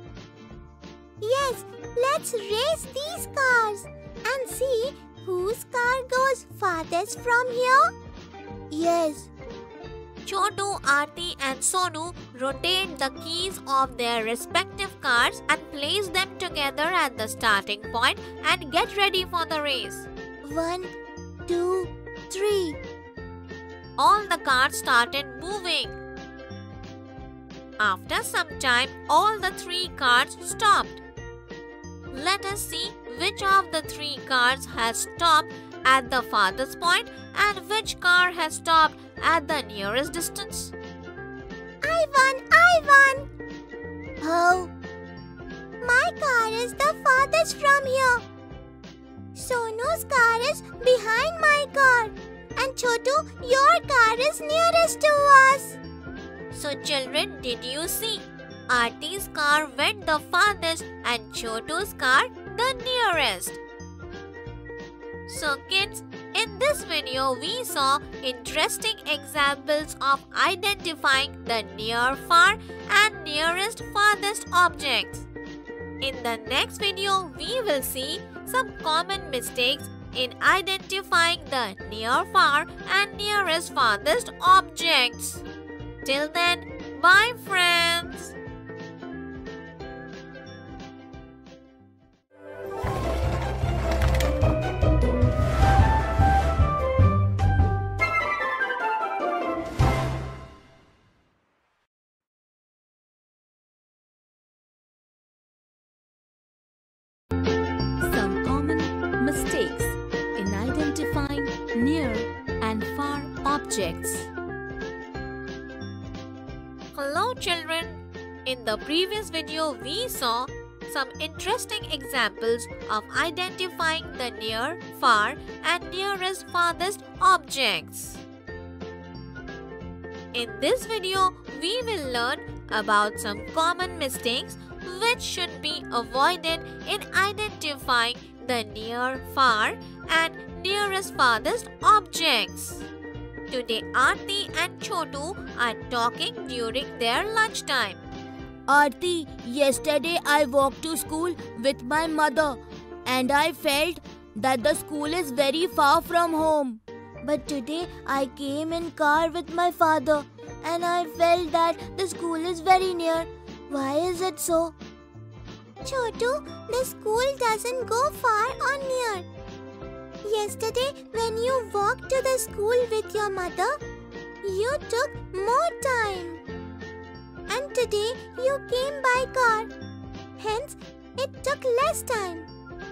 C: Yes, let's race these cars and see whose car goes farthest from here. Yes.
B: Chotu, Aarti and Sonu rotate the keys of their respective cars and place them together at the starting point and get ready for the race.
C: 1, 2, 3.
B: All the cars started moving. After some time, all the 3 cars stopped. Let us see which of the 3 cars has stopped at the farthest point and which car has stopped at the nearest distance.
C: I won! How? My car is the farthest from here. Sonu's car is behind my car. And Chotu, your car is nearest to us.
B: So children, did you see? Aarti's car went the farthest and Chotu's car the nearest. So kids, In this video, we saw interesting examples of identifying the near, far and nearest, farthest objects. In the next video, we will see some common mistakes in identifying the near, far and nearest, farthest objects. Till then, bye friends!
A: Some common mistakes in identifying near and far objects.
B: Hello children! In the previous video, we saw some interesting examples of identifying the near, far and nearest, farthest objects. In this video, we will learn about some common mistakes which should be avoided in identifying the near, far and nearest, farthest objects. Today, Aarti and Chotu are talking during their lunchtime.
C: Aarti, yesterday I walked to school with my mother and I felt that the school is very far from home. But today I came in car with my father and I felt that the school is very near. Why is it so?
E: Chotu, the school doesn't go far or near. Yesterday, when you walked to the school with your mother, you took more time. And today, you came by car. Hence, it took less time.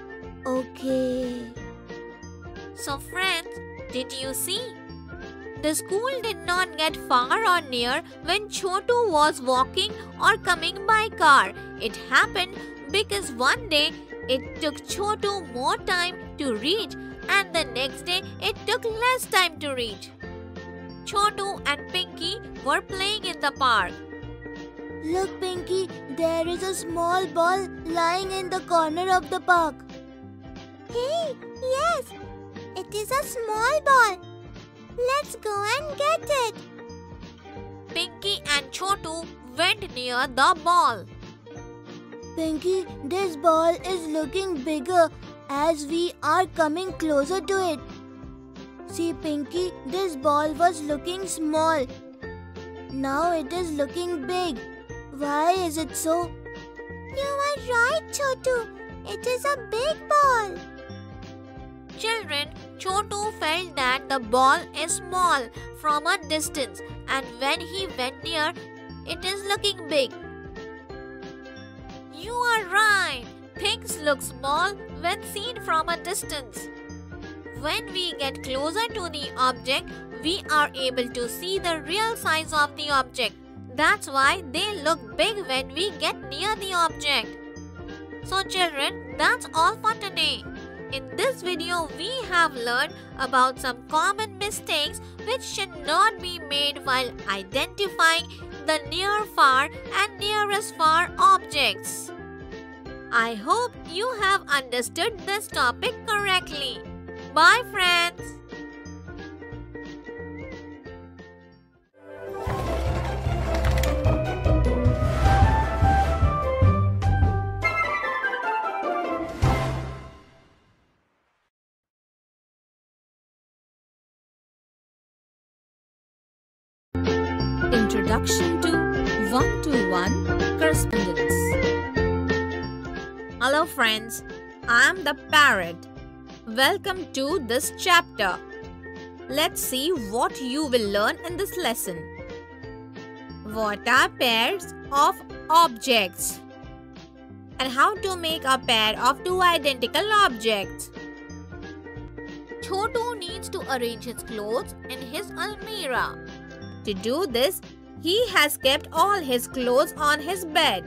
C: Okay.
B: So friends, did you see? The school did not get far or near when Chotu was walking or coming by car. It happened because one day it took Chotu more time to reach and the next day it took less time to reach. Chotu and Pinky were playing in the park.
C: Look, Pinky, there is a small ball lying in the corner of the park.
E: Hey, yes, it is a small ball. Let's go and get it.
B: Pinky and Chotu went near the ball.
C: Pinky, this ball is looking bigger as we are coming closer to it. See, Pinky, this ball was looking small. Now it is looking big. Why is it so?
E: You are right, Chotu. It is a big ball.
B: Children, Chotu felt that the ball is small from a distance and when he went near, it is looking big. You are right. Things look small when seen from a distance. When we get closer to the object, we are able to see the real size of the object. That's why they look big when we get near the object. So children, that's all for today. In this video, we have learned about some common mistakes which should not be made while identifying the near, far and nearest far objects. I hope you have understood this topic correctly. Bye friends!
A: Introduction to One-to-One Correspondence.
B: Hello friends, I am the parrot. Welcome to this chapter. Let's see what you will learn in this lesson. What are pairs of objects? And how to make a pair of two identical objects? Chotu needs to arrange his clothes in his almirah. To do this, he has kept all his clothes on his bed.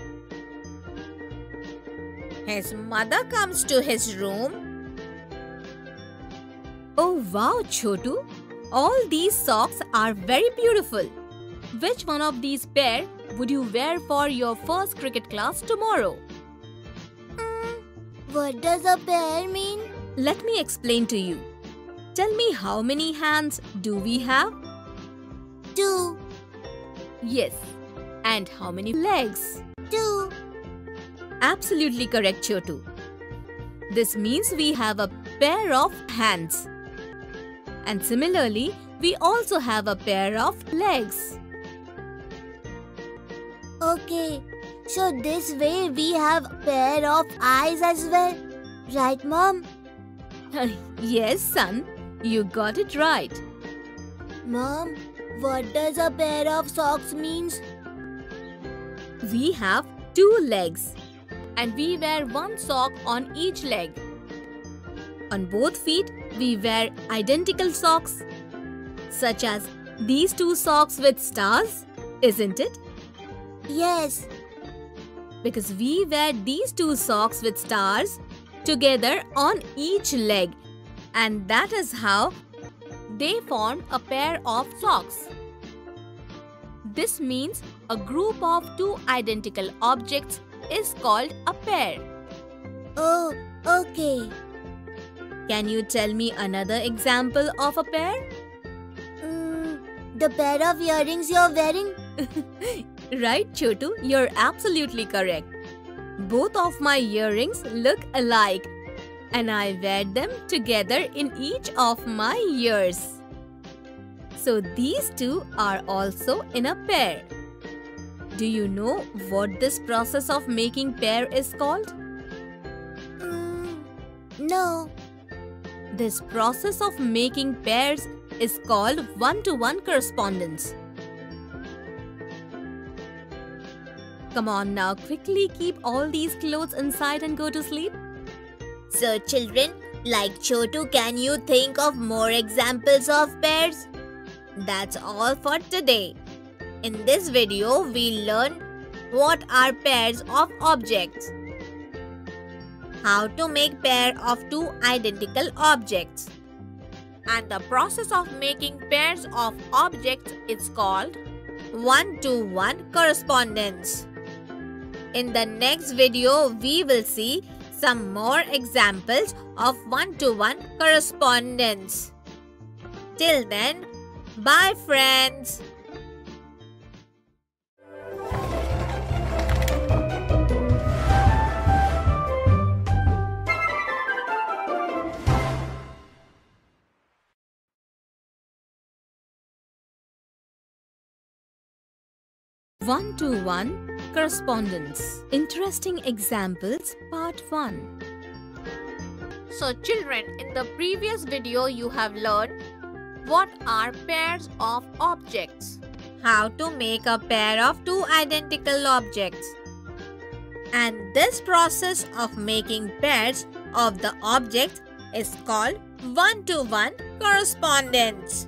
B: His mother comes to his room.
A: Oh wow, Chotu! All these socks are very beautiful. Which one of these pair would you wear for your first cricket class tomorrow?
C: What does a pair mean?
A: Let me explain to you. Tell me, how many hands do we have?
C: 2,
A: Yes. And how many legs?
C: 2.
A: Absolutely correct, Chotu. This means we have a pair of hands. And similarly, we also have a pair of legs.
C: Okay, so this way we have a pair of eyes as well. Right, Mom?
A: Yes, son. You got it right.
C: Mom, what does a pair of socks means?
A: We have 2 legs. And we wear 1 sock on each leg. On both feet, we wear identical socks. Such as these 2 socks with stars, isn't it?
C: Yes.
A: Because we wear these 2 socks with stars together on each leg, and that is how they form a pair of socks. This means a group of 2 identical objects is called a pair.
C: Oh, okay.
A: Can you tell me another example of a pair?
C: The pair of earrings you're wearing?
A: Right, Chotu, you're absolutely correct. Both of my earrings look alike, and I wear them together in each of my ears. So these 2 are also in a pair. Do you know what this process of making pair is called?
C: No.
A: This process of making pairs is called one-to-one correspondence. Come on now, quickly keep all these clothes inside and go to sleep.
C: So children, like Chotu, can you think of more examples of pairs? That's all for today. In this video, we learn what are pairs of objects, how to make pair of 2 identical objects, and the process of making pairs of objects is called one-to-one correspondence. In the next video, we will see some more examples of one-to-one correspondence. Till then, bye friends.
A: One-to-one correspondence. Interesting examples, part 1.
B: So children, in the previous video you have learned what are pairs of objects,
C: How to make a pair of 2 identical objects. And this process of making pairs of the objects is called one-to-one correspondence.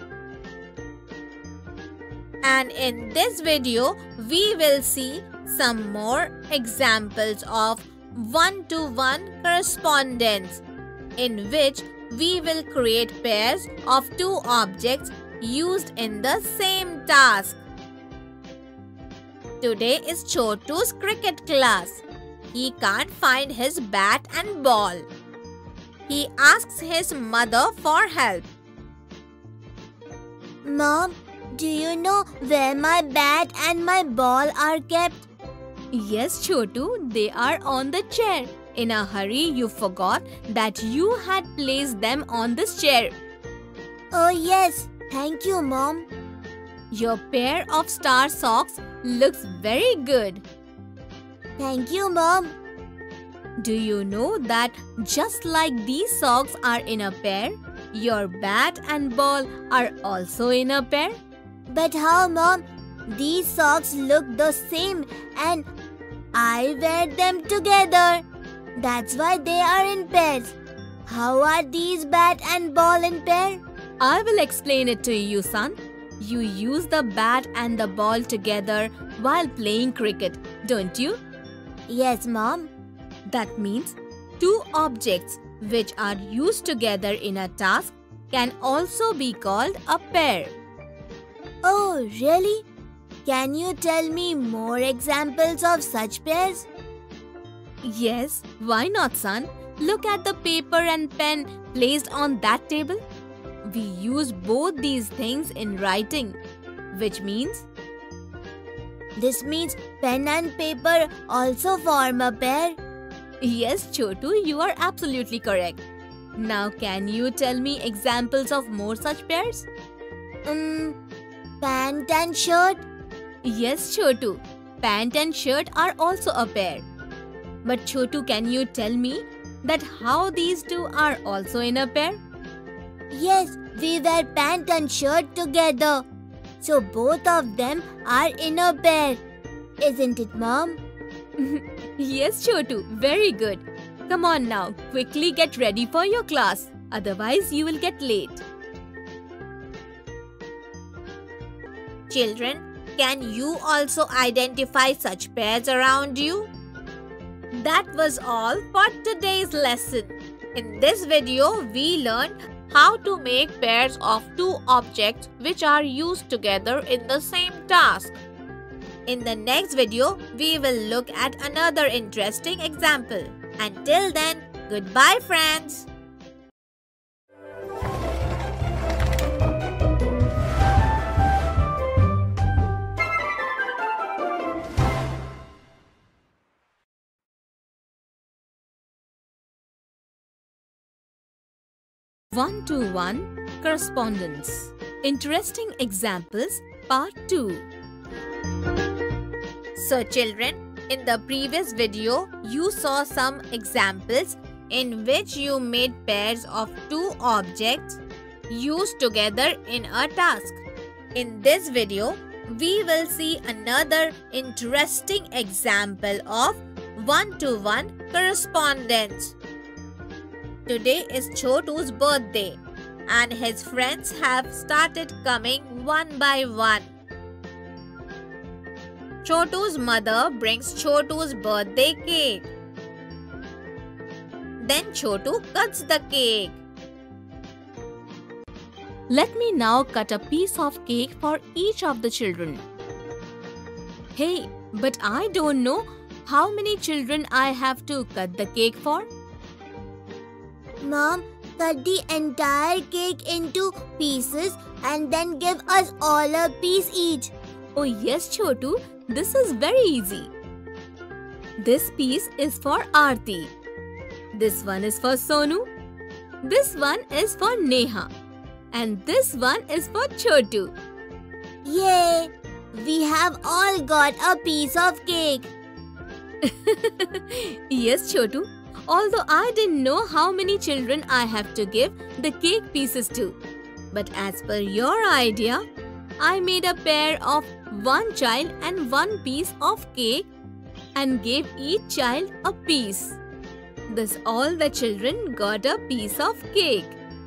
C: And in this video, we will see some more examples of one-to-one correspondence, in which we will create pairs of 2 objects used in the same task. Today is Chotu's cricket class. He can't find his bat and ball. He asks his mother for help. Mom, do you know where my bat and my ball are kept?
A: Yes, Chotu, they are on the chair. In a hurry, you forgot that you had placed them on this chair.
C: Oh yes, thank you, Mom.
A: Your pair of star socks looks very good.
C: Thank you, Mom.
A: Do you know that just like these socks are in a pair, your bat and ball are also in a pair?
C: But how, Mom? These socks look the same and I wear them together. That's why they are in pairs. How are these bat and ball in pair?
A: I will explain it to you, son. You use the bat and the ball together while playing cricket, don't you?
C: Yes, Mom.
A: That means 2 objects which are used together in a task can also be called a pair.
C: Oh, really? Can you tell me more examples of such pairs?
A: Yes, why not, son? Look at the paper and pen placed on that table. we use both these things in writing, which means
C: This means pen and paper also form a pair.
A: yes, Chotu, you are absolutely correct. Now, can you tell me examples of more such pairs?
C: Pant and shirt.
A: Yes, Chotu. Pant and shirt are also a pair. But Chotu, can you tell me that how these two are also in a pair?
C: Yes, we wear pant and shirt together. So both of them are in a pair. Isn't it, Mom?
A: Yes, Chotu. Very good. Come on now, quickly get ready for your class. Otherwise, you will get late.
B: Children, can you also identify such pairs around you? That was all for today's lesson. In this video, we learned how to make pairs of two objects which are used together in the same task. In the next video, we will look at another interesting example. Until then, goodbye friends.
A: One-to-one correspondence. Interesting examples, part 2.
B: So children, in the previous video, you saw some examples in which you made pairs of two objects used together in a task. In this video, we will see another interesting example of one-to-one correspondence. Today is Chotu's birthday and his friends have started coming one by one. Chotu's mother brings Chotu's birthday cake. Then Chotu cuts the cake.
A: Let me now cut a piece of cake for each of the children. Hey, but I don't know how many children I have to cut the cake for.
C: Mom, cut the entire cake into pieces and then give us all a piece each.
A: Oh yes, Chotu, this is very easy. This piece is for Aarti. This one is for Sonu. This one is for Neha. And this one is for Chotu.
C: Yay! We have all got a piece of cake.
A: Yes, Chotu. Although I didn't know how many children I have to give the cake pieces to. But as per your idea, I made a pair of one child and one piece of cake and gave each child a piece. Thus all the children got a piece of cake.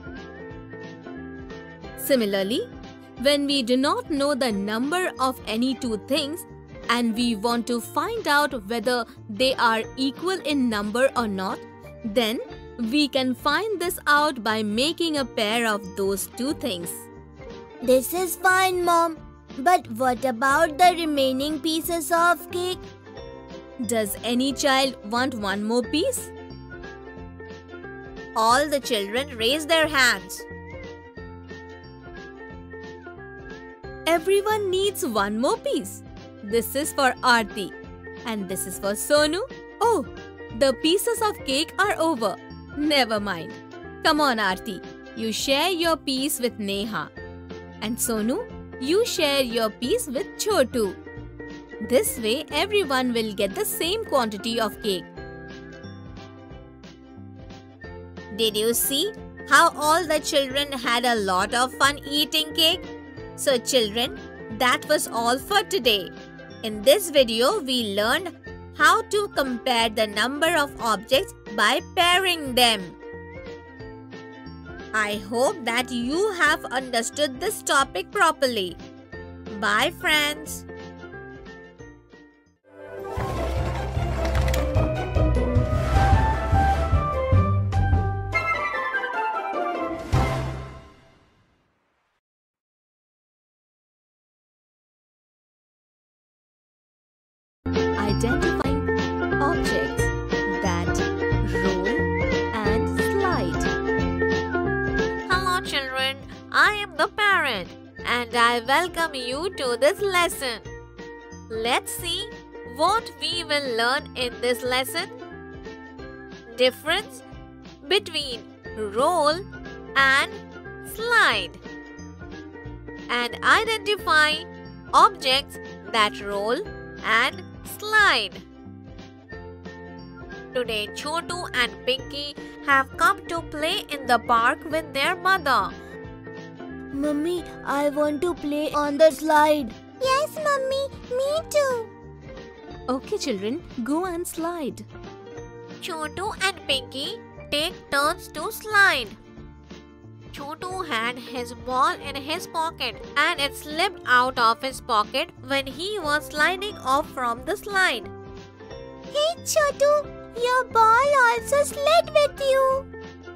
A: Similarly, when we do not know the number of any two things and we want to find out whether they are equal in number or not, then we can find this out by making a pair of those two things.
C: This is fine, Mom. But what about the remaining pieces of cake?
A: Does any child want one more piece?
B: All the children raise their hands.
A: Everyone needs one more piece. This is for Aarti. And this is for Sonu. Oh, the pieces of cake are over. Never mind. Come on, Aarti. You share your piece with Neha. And Sonu, you share your piece with Chotu. This way, everyone will get the same quantity of cake.
B: Did you see how all the children had a lot of fun eating cake? So children, that was all for today. In this video, we learned how to compare the number of objects by pairing them. I hope that you have understood this topic properly. Bye friends.
A: Identifying objects that roll and slide.
B: Hello children, am the parrot and I welcome you to this lesson. Let's see what we will learn in this lesson. Difference between roll and slide, and identify objects that roll and slide. Today, Chotu and Pinky have come to play in the park with their mother.
C: Mummy, I want to play on the slide. Yes, Mummy, me too.
A: Okay, children, go and slide.
B: Chotu and Pinky take turns to slide. Chotu had his ball in his pocket and it slipped out of his pocket when he was sliding off from the slide.
C: Hey, Chotu, your ball also slid with you.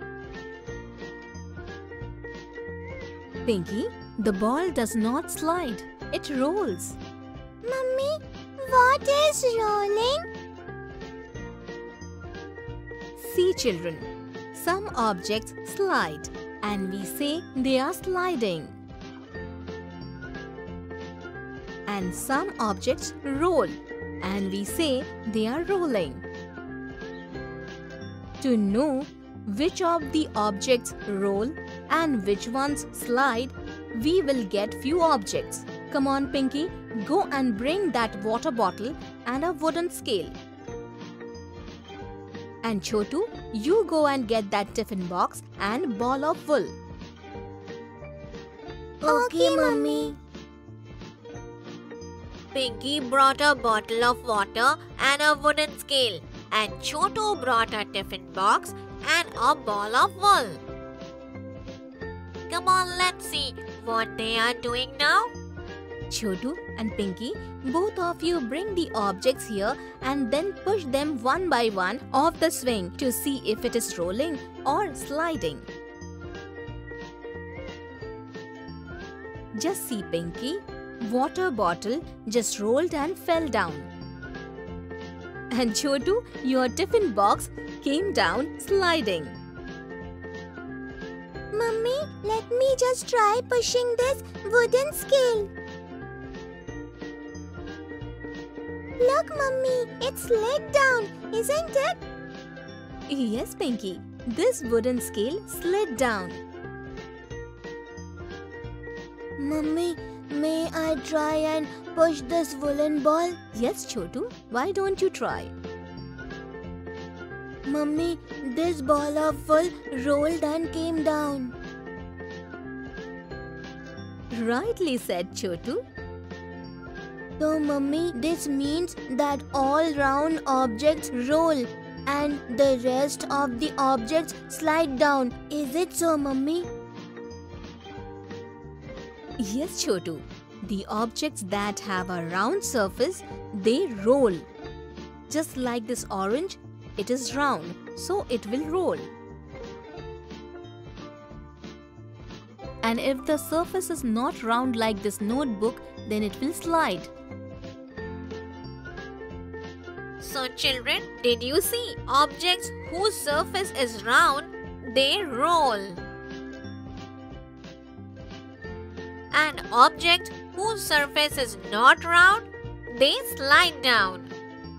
A: Pinky, the ball does not slide. It rolls.
C: Mummy, what is rolling?
A: See, children, some objects slide and we say they are sliding. And some objects roll and we say they are rolling. To know which of the objects roll and which ones slide, we will get few objects. Come on, Pinky, go and bring that water bottle and a wooden scale. And Chotu, you go and get that tiffin box and ball of wool.
C: Okay, Mummy.
B: Pinky brought a bottle of water and a wooden scale, and Chotu brought a tiffin box and a ball of wool. Come on, let's see what they are doing now.
A: Chotu and Pinky, both of you bring the objects here and then push them one by one off the swing to see if it is rolling or sliding. Just see, Pinky, water bottle just rolled and fell down. And Chotu, your tiffin box came down sliding.
C: Mummy, let me just try pushing this wooden scale. Look, Mummy, it slid down, isn't it?
A: Yes, Pinky, this wooden scale slid down.
C: Mummy, may I try and push this woolen ball?
A: Yes, Chotu, why don't you try?
C: Mummy, this ball of wool rolled and came down.
A: Rightly said, Chotu.
C: So, Mummy, this means that all round objects roll and the rest of the objects slide down. Is it so, Mummy?
A: Yes, Chotu. The objects that have a round surface, they roll. Just like this orange, it is round, so it will roll. And if the surface is not round like this notebook, then it will slide.
B: So children, did you see? Objects whose surface is round, they roll. An object whose surface is not round, they slide down.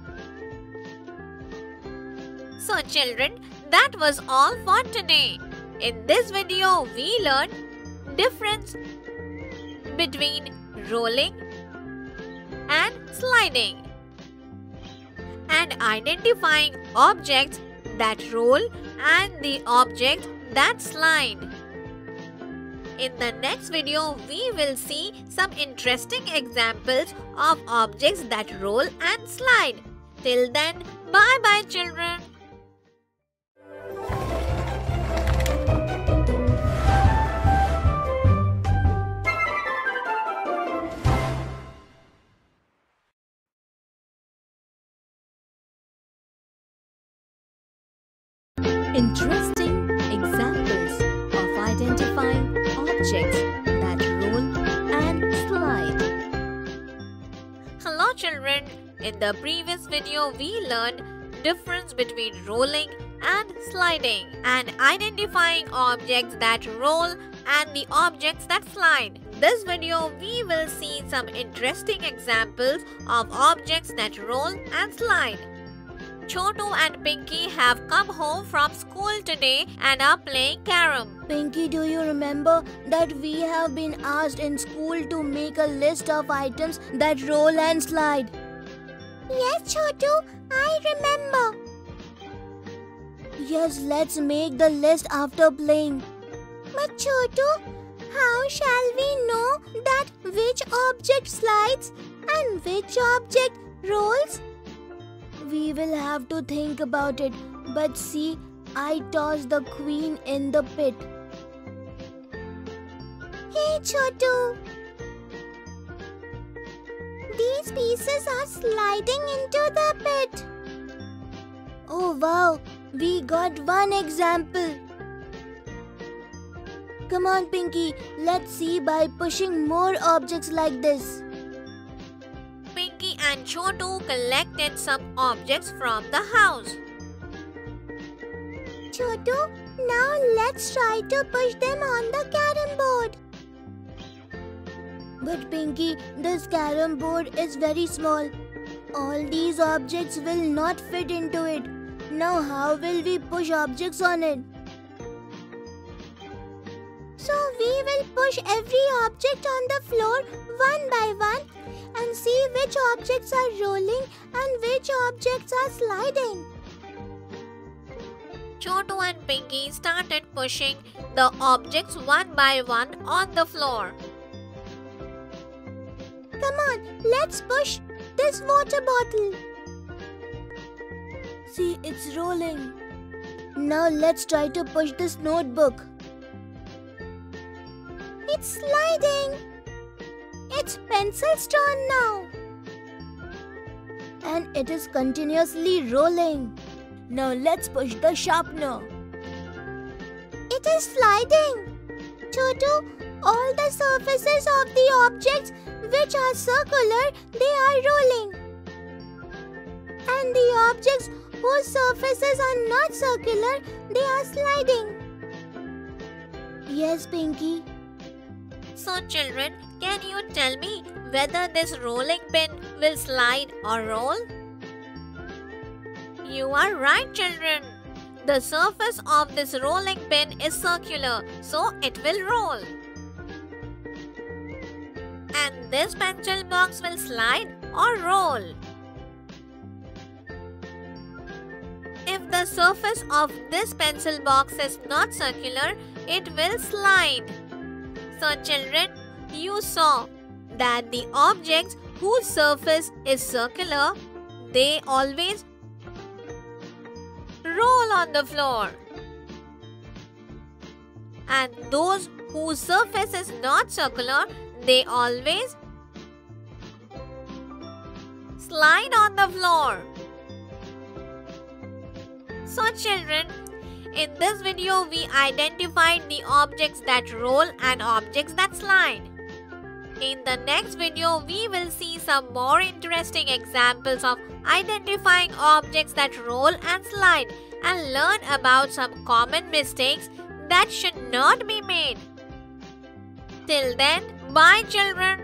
B: So children, that was all for today. In this video, we learned difference between rolling and sliding, and identifying objects that roll and the objects that slide. In the next video, we will see some interesting examples of objects that roll and slide. Till then, bye-bye children.
A: Interesting examples of identifying objects that roll and slide.
B: Hello children, in the previous video we learned difference between rolling and sliding, and identifying objects that roll and the objects that slide. This video we will see some interesting examples of objects that roll and slide. Chotu and Pinky have come home from school today and are playing carom.
C: Pinky, do you remember that we have been asked in school to make a list of items that roll and slide? Yes, Chotu, I remember. Yes, let's make the list after playing. But Chotu, how shall we know that which object slides and which object rolls? We will have to think about it. But see, I tossed the queen in the pit. Hey Chotu! These pieces are sliding into the pit. Oh wow! We got one example. Come on Pinky, let's see by pushing more objects like this.
B: Pinky and Chotu collected some objects from the house.
C: Chotu, now let's try to push them on the carom board. But Pinky, this carom board is very small. All these objects will not fit into it. Now how will we push objects on it? So we will push every object on the floor one by one and see which objects are rolling and which objects are sliding.
B: Chotu and Pinky started pushing the objects one by one on the floor.
C: Come on, let's push this water bottle. See, it's rolling. Now let's try to push this notebook. It's sliding. It's pencil's turn now. And it is continuously rolling. Now let's push the sharpener. It is sliding. Chotu, all the surfaces of the objects which are circular, they are rolling. And the objects whose surfaces are not circular, they are sliding. Yes, Pinky.
B: So children, can you tell me whether this rolling pin will slide or roll? You are right, children. The surface of this rolling pin is circular, so it will roll. And this pencil box will slide or roll. If the surface of this pencil box is not circular, it will slide. So children, you saw that the objects whose surface is circular, they always roll on the floor. And those whose surface is not circular, they always slide on the floor. So children, in this video we identified the objects that roll and objects that slide. In the next video we will see some more interesting examples of identifying objects that roll and slide and learn about some common mistakes that should not be made. Till then, bye children.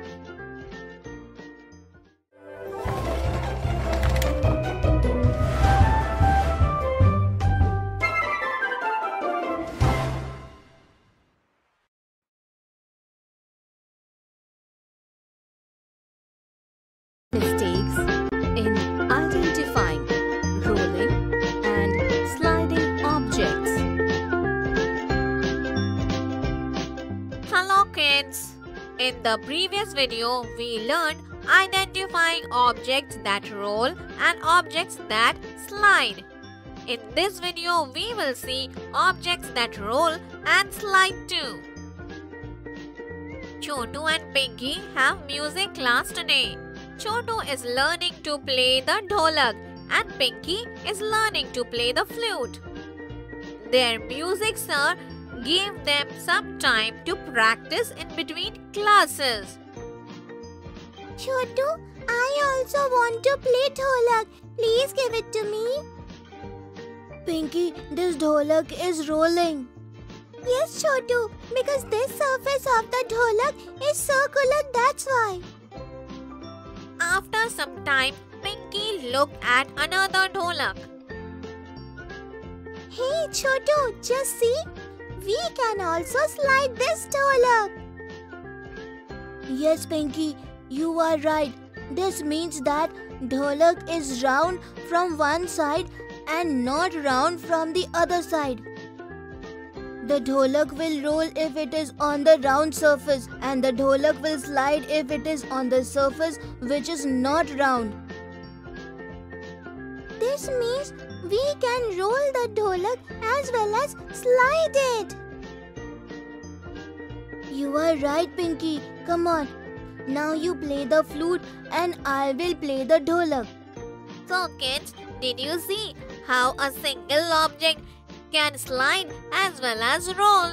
A: Mistakes in identifying rolling and sliding objects.
B: Hello kids! In the previous video, we learned identifying objects that roll and objects that slide. In this video, we will see objects that roll and slide too. Chotu and Pinky have music class today. Chotu is learning to play the dholak and Pinky is learning to play the flute. Their music sir gave them some time to practice in between classes.
C: Chotu, I also want to play dholak. Please give it to me. Pinky, this dholak is rolling. Yes, Chotu, because this surface of the dholak is circular, that's why.
B: After some time, Pinky looked at another dholak.
C: Hey, Chotu, just see. We can also slide this dholak. Yes, Pinky, you are right. This means that dholak is round from one side and not round from the other side. The dholak will roll if it is on the round surface, and the dholak will slide if it is on the surface which is not round. This means we can roll the dholak as well as slide it. You are right, Pinky. Come on. Now you play the flute and I will play the dholak.
B: So kids, did you see how a single object can slide as well as roll?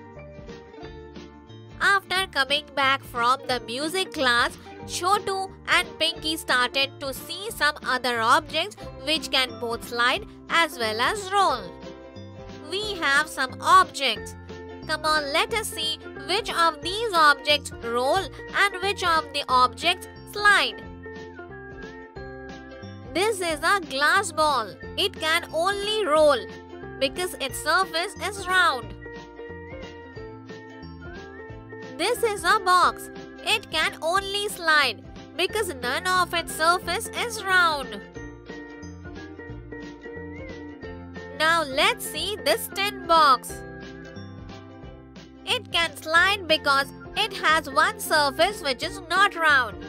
B: After coming back from the music class, Chotu and Pinky started to see some other objects which can both slide as well as roll. We have some objects. Come on, let us see which of these objects roll and which of the objects slide. This is a glass ball. It can only roll because its surface is round. This is a box. It can only slide because none of its surface is round. Now let's see this tin box. It can slide because it has one surface which is not round.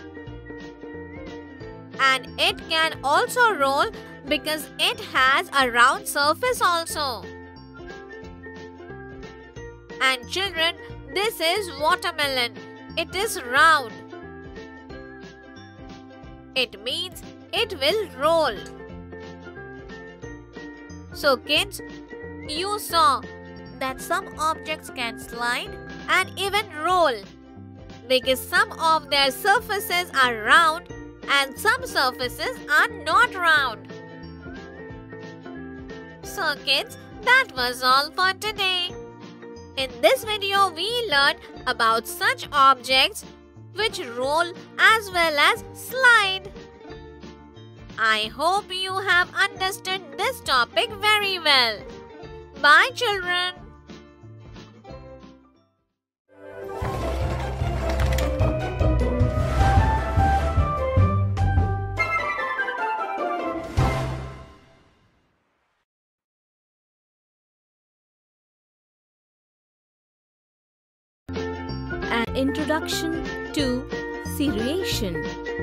B: And it can also roll because it has a round surface also. And children, this is watermelon. It is round. It means it will roll. So kids, you saw that some objects can slide and even roll because some of their surfaces are round and some surfaces are not round. So kids, that was all for today. In this video, we learned about such objects which roll as well as slide. I hope you have understood this topic very well. Bye children.
A: An introduction to seriation.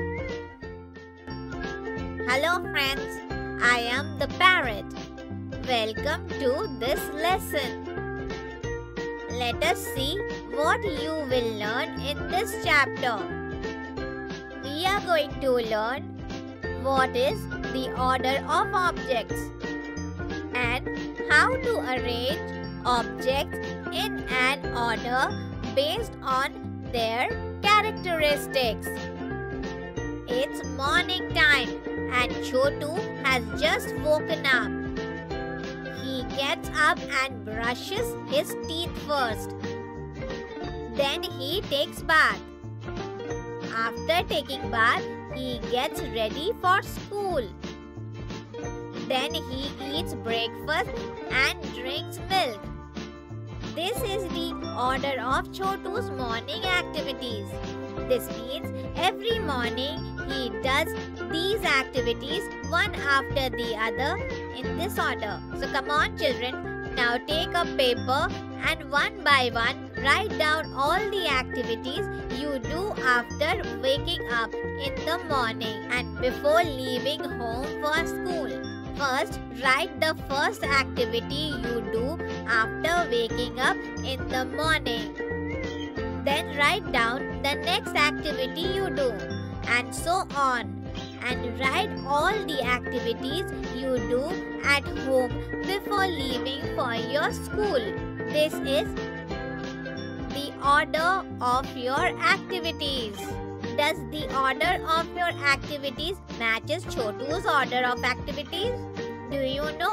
B: Hello friends, I am the parrot. Welcome to this lesson. Let us see what you will learn in this chapter. We are going to learn what is the order of objects and how to arrange objects in an order based on their characteristics. It's morning time and Chotu has just woken up. He gets up and brushes his teeth first. Then he takes bath. After taking bath, he gets ready for school. Then he eats breakfast and drinks milk. This is the order of Chotu's morning activities. This means every morning he does these activities one after the other in this order. So come on children, now take a paper and one by one write down all the activities you do after waking up in the morning and before leaving home for school. First, write the first activity you do after waking up in the morning. Then write down the next activity you do and so on. And write all the activities you do at home before leaving for your school. This is the order of your activities. Does the order of your activities matches Chotu's order of activities? Do you know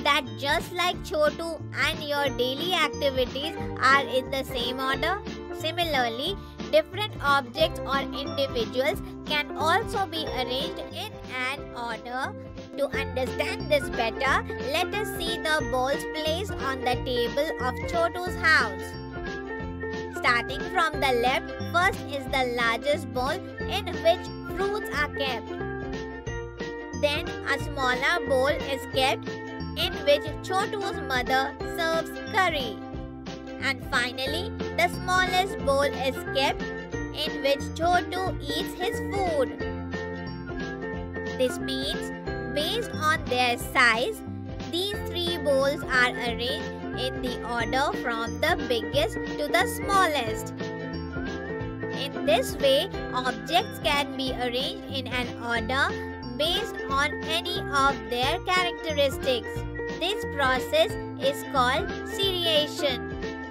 B: that just like Chotu and your daily activities are in the same order? Similarly, different objects or individuals can also be arranged in an order. To understand this better, let us see the bowls placed on the table of Chotu's house. Starting from the left, first is the largest bowl in which fruits are kept. Then a smaller bowl is kept in which Chotu's mother serves curry. And finally, the smallest bowl is kept in which Chotu eats his food. This means, based on their size, these three bowls are arranged in the order from the biggest to the smallest. In this way, objects can be arranged in an order based on any of their characteristics. This process is called seriation.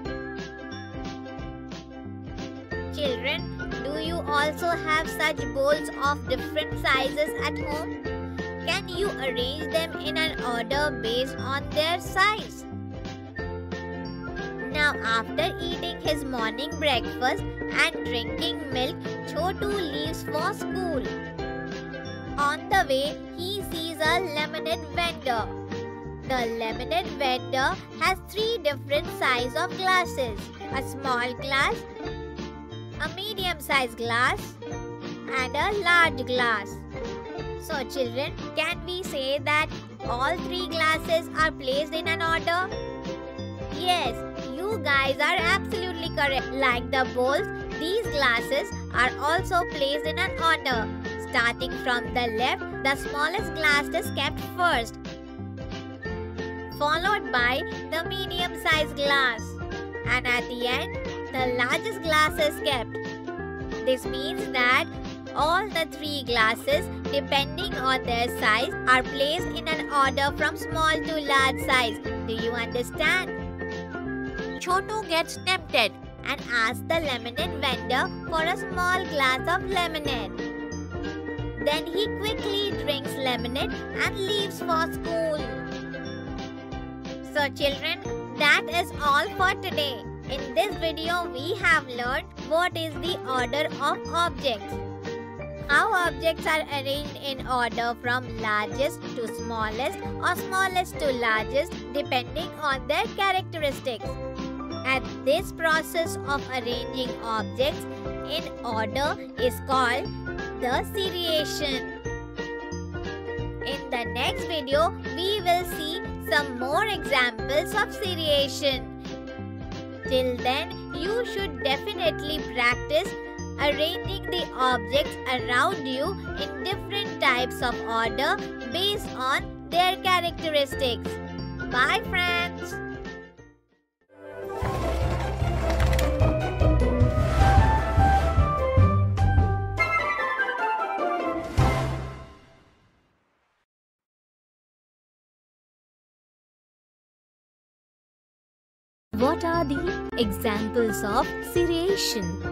B: Children, do you also have such bowls of different sizes at home? Can you arrange them in an order based on their size? Now, after eating his morning breakfast and drinking milk, Chotu leaves for school. On the way, he sees a lemonade vendor. The lemonade vendor has three different sizes of glasses: a small glass, a medium-sized glass, and a large glass. So children, can we say that all three glasses are placed in an order? Yes, you guys are absolutely correct. Like the bowls, these glasses are also placed in an order. Starting from the left, the smallest glass is kept first, followed by the medium-sized glass, and at the end, the largest glass is kept. This means that all the three glasses, depending on their size, are placed in an order from small to large size. Do you understand? Chotu gets tempted and asks the lemonade vendor for a small glass of lemonade. Then he quickly drinks lemonade and leaves for school. So children, that is all for today. In this video, we have learned what is the order of objects, how objects are arranged in order from largest to smallest or smallest to largest depending on their characteristics. And this process of arranging objects in order is called the seriation. In the next video, we will see some more examples of seriation. Till then, you should definitely practice arranging the objects around you in different types of order based on their characteristics. Bye friends!
A: What are the examples of seriation?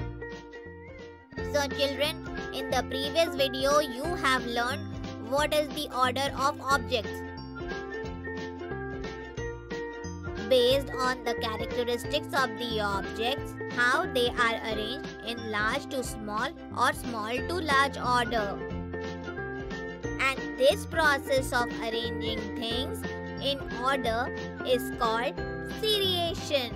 B: So children, in the previous video you have learned what is the order of objects. Based on the characteristics of the objects, how they are arranged in large to small or small to large order. And this process of arranging things in order is called seriation.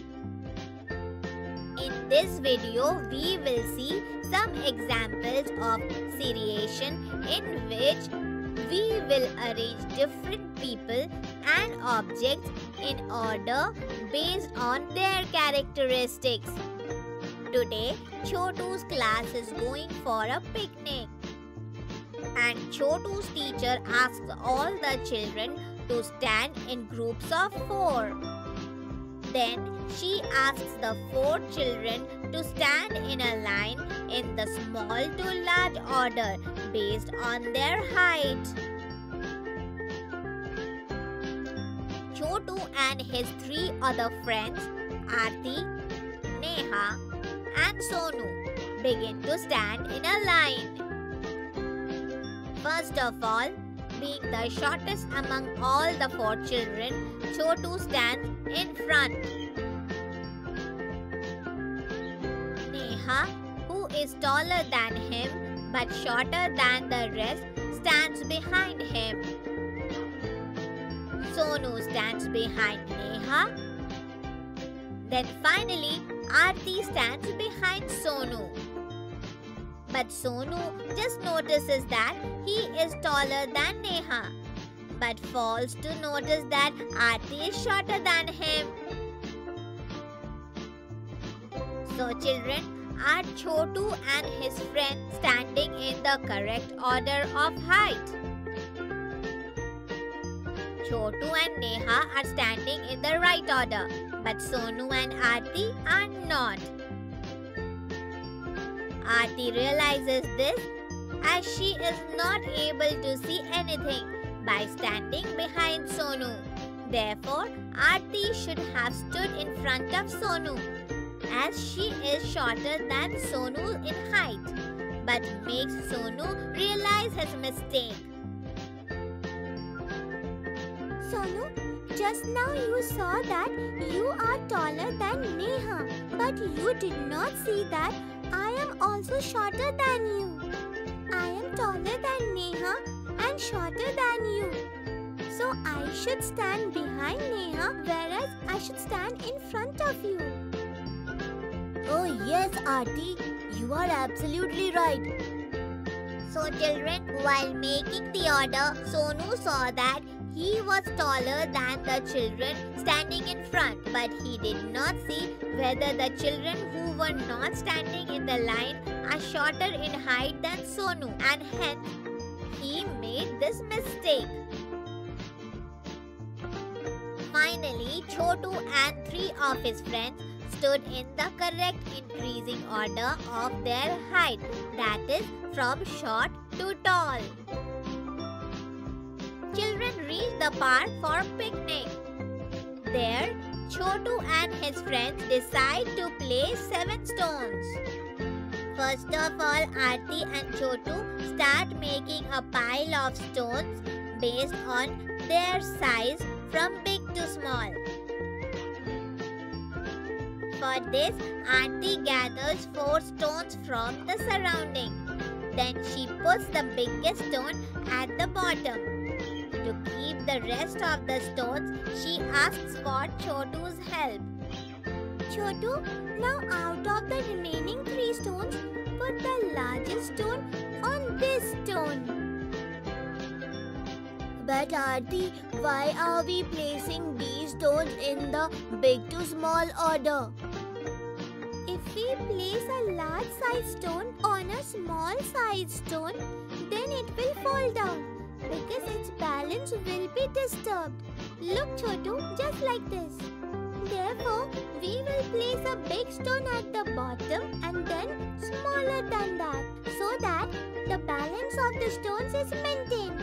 B: In this video, we will see some examples of seriation in which we will arrange different people and objects in order based on their characteristics. Today, Chotu's class is going for a picnic. And Chotu's teacher asks all the children to stand in groups of 4. Then she asks the 4 children to stand in a line in the small to large order based on their height. Chotu and his 3 other friends, Aarti, Neha and Sonu, begin to stand in a line. First of all, Being the shortest among all the 4 children, Chotu stands in front. Neha, who is taller than him but shorter than the rest, stands behind him. Sonu stands behind Neha. Then finally, Aarti stands behind Sonu. But Sonu just notices that he is taller than Neha, but fails to notice that Aarti is shorter than him. So children, are Chotu and his friend standing in the correct order of height? Chotu and Neha are standing in the right order, but Sonu and Aarti are not. Aarti realizes this as she is not able to see anything by standing behind Sonu. Therefore, Aarti should have stood in front of Sonu as she is shorter than Sonu in height, but makes Sonu realize his mistake.
C: Sonu, just now you saw that you are taller than Neha, but you did not see that I am also shorter than you. I am taller than Neha and shorter than you. So I should stand behind Neha, whereas I should stand in front of you.
B: Oh yes, Aarti, you are absolutely right. So children, while making the order, Sonu saw that he was taller than the children standing in front, but he did not see whether the children who were not standing in the line are shorter in height than Sonu, and hence he made this mistake. Finally, Chotu and 3 of his friends stood in the correct increasing order of their height, that is, from short to tall. Children reached the park for picnic. There, Chotu and his friends decide to place 7 stones. First of all, Aarti and Chotu start making a pile of stones based on their size from big to small. For this, Aarti gathers 4 stones from the surrounding. Then she puts the biggest stone at the bottom. To keep the rest of the stones, she asks for Chotu's help.
C: Chotu, now out of the remaining 3 stones, put the largest stone on this stone.
B: But Aarti, why are we placing these stones in the big to small order?
C: If we place a large size stone on a small size stone, then it will fall down because its balance will be disturbed. Look Chotu, just like this. Therefore, we will place a big stone at the bottom and then smaller than that, so that the balance of the stones is maintained.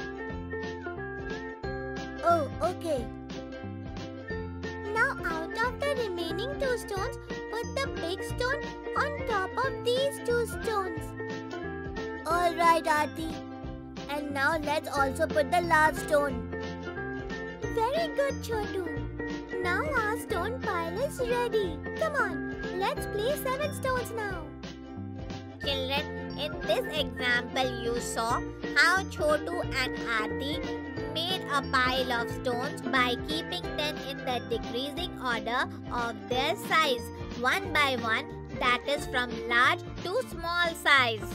B: Oh, okay.
C: Now out of the remaining 2 stones, put the big stone on top of these 2 stones.
B: Alright, Aarti. And now let's also put the large stone.
C: Very good, Chotu. Now our stone pile is ready. Come on, let's place 7 stones now.
B: Children, in this example you saw how Chotu and Aarti made a pile of stones by keeping them in the decreasing order of their size, one by one, that is from large to small size.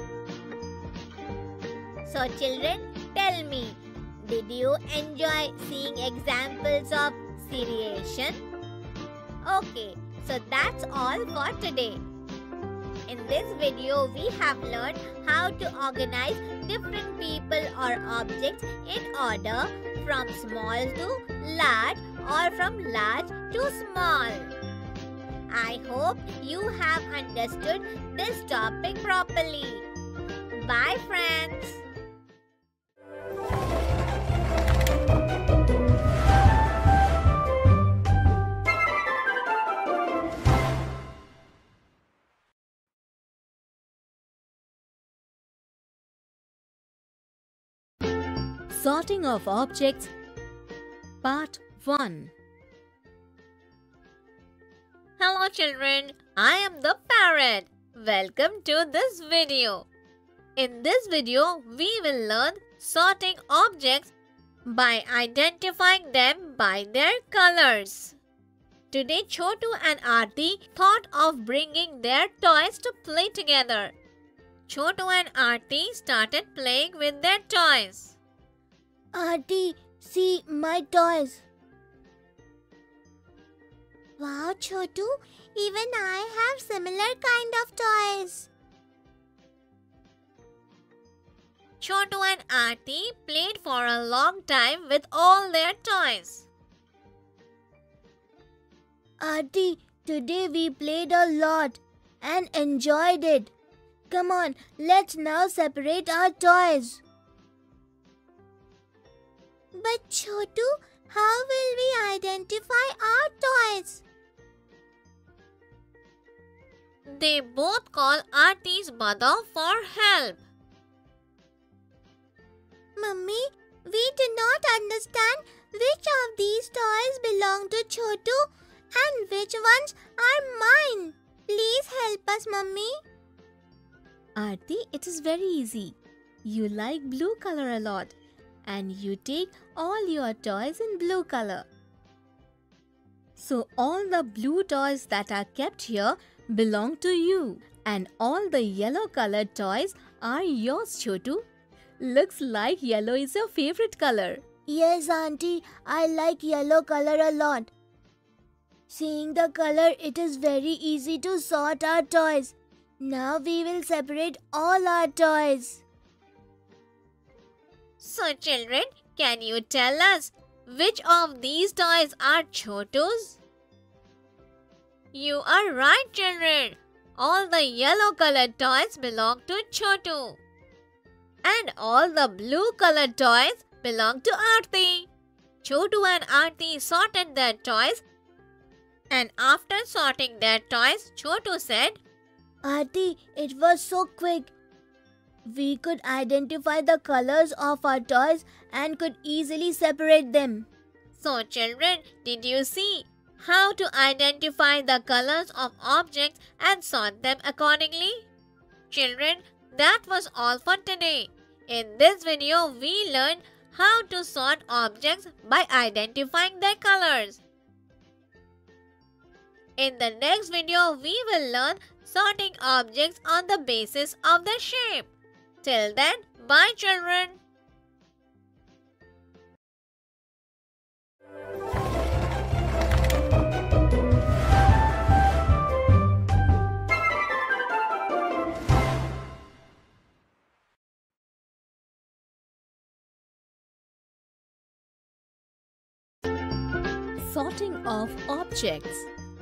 B: So children, tell me, did you enjoy seeing examples of seriation? Okay, so that's all for today. In this video, we have learned how to organize different people or objects in order from small to large or from large to small. I hope you have understood this topic properly. Bye friends.
A: Sorting of objects, Part 1.
B: Hello children, I am the parrot. Welcome to this video. In this video, we will learn sorting objects by identifying them by their colors. Today, Chotu and Aarti thought of bringing their toys to play together. Chotu and Aarti started playing with their toys.
C: Aarti, see my toys. Wow, Chotu, even I have similar kind of toys.
B: Chotu and Aarti played for a long time with all their toys.
C: Aarti, today we played a lot and enjoyed it. Come on, let's now separate our toys. But Chotu, how will we identify our toys?
B: They both call Aarti's mother for help.
C: Mummy, we do not understand which of these toys belong to Chotu and which ones are mine. Please help us, Mummy.
A: Aarti, it is very easy. You like blue color a lot and you take all your toys in blue color. So all the blue toys that are kept here belong to you and all the yellow colored toys are yours, Chotu. Looks like yellow is your favorite color.
C: Yes, Auntie, I like yellow color a lot. Seeing the color, it is very easy to sort our toys. Now we will separate all our toys.
B: So children, can you tell us which of these toys are Chotu's? You are right, children. All the yellow colored toys belong to Chotu. And all the blue colored toys belong to Aarti. Chotu and Aarti sorted their toys, and after sorting their toys, Chotu said,
C: Aarti, it was so quick. We could identify the colors of our toys and could easily separate them.
B: So children, did you see how to identify the colors of objects and sort them accordingly? Children, that was all for today. In this video, we learned how to sort objects by identifying their colors. In the next video, we will learn sorting objects on the basis of their shape. Till then, bye children.
A: Sorting of objects,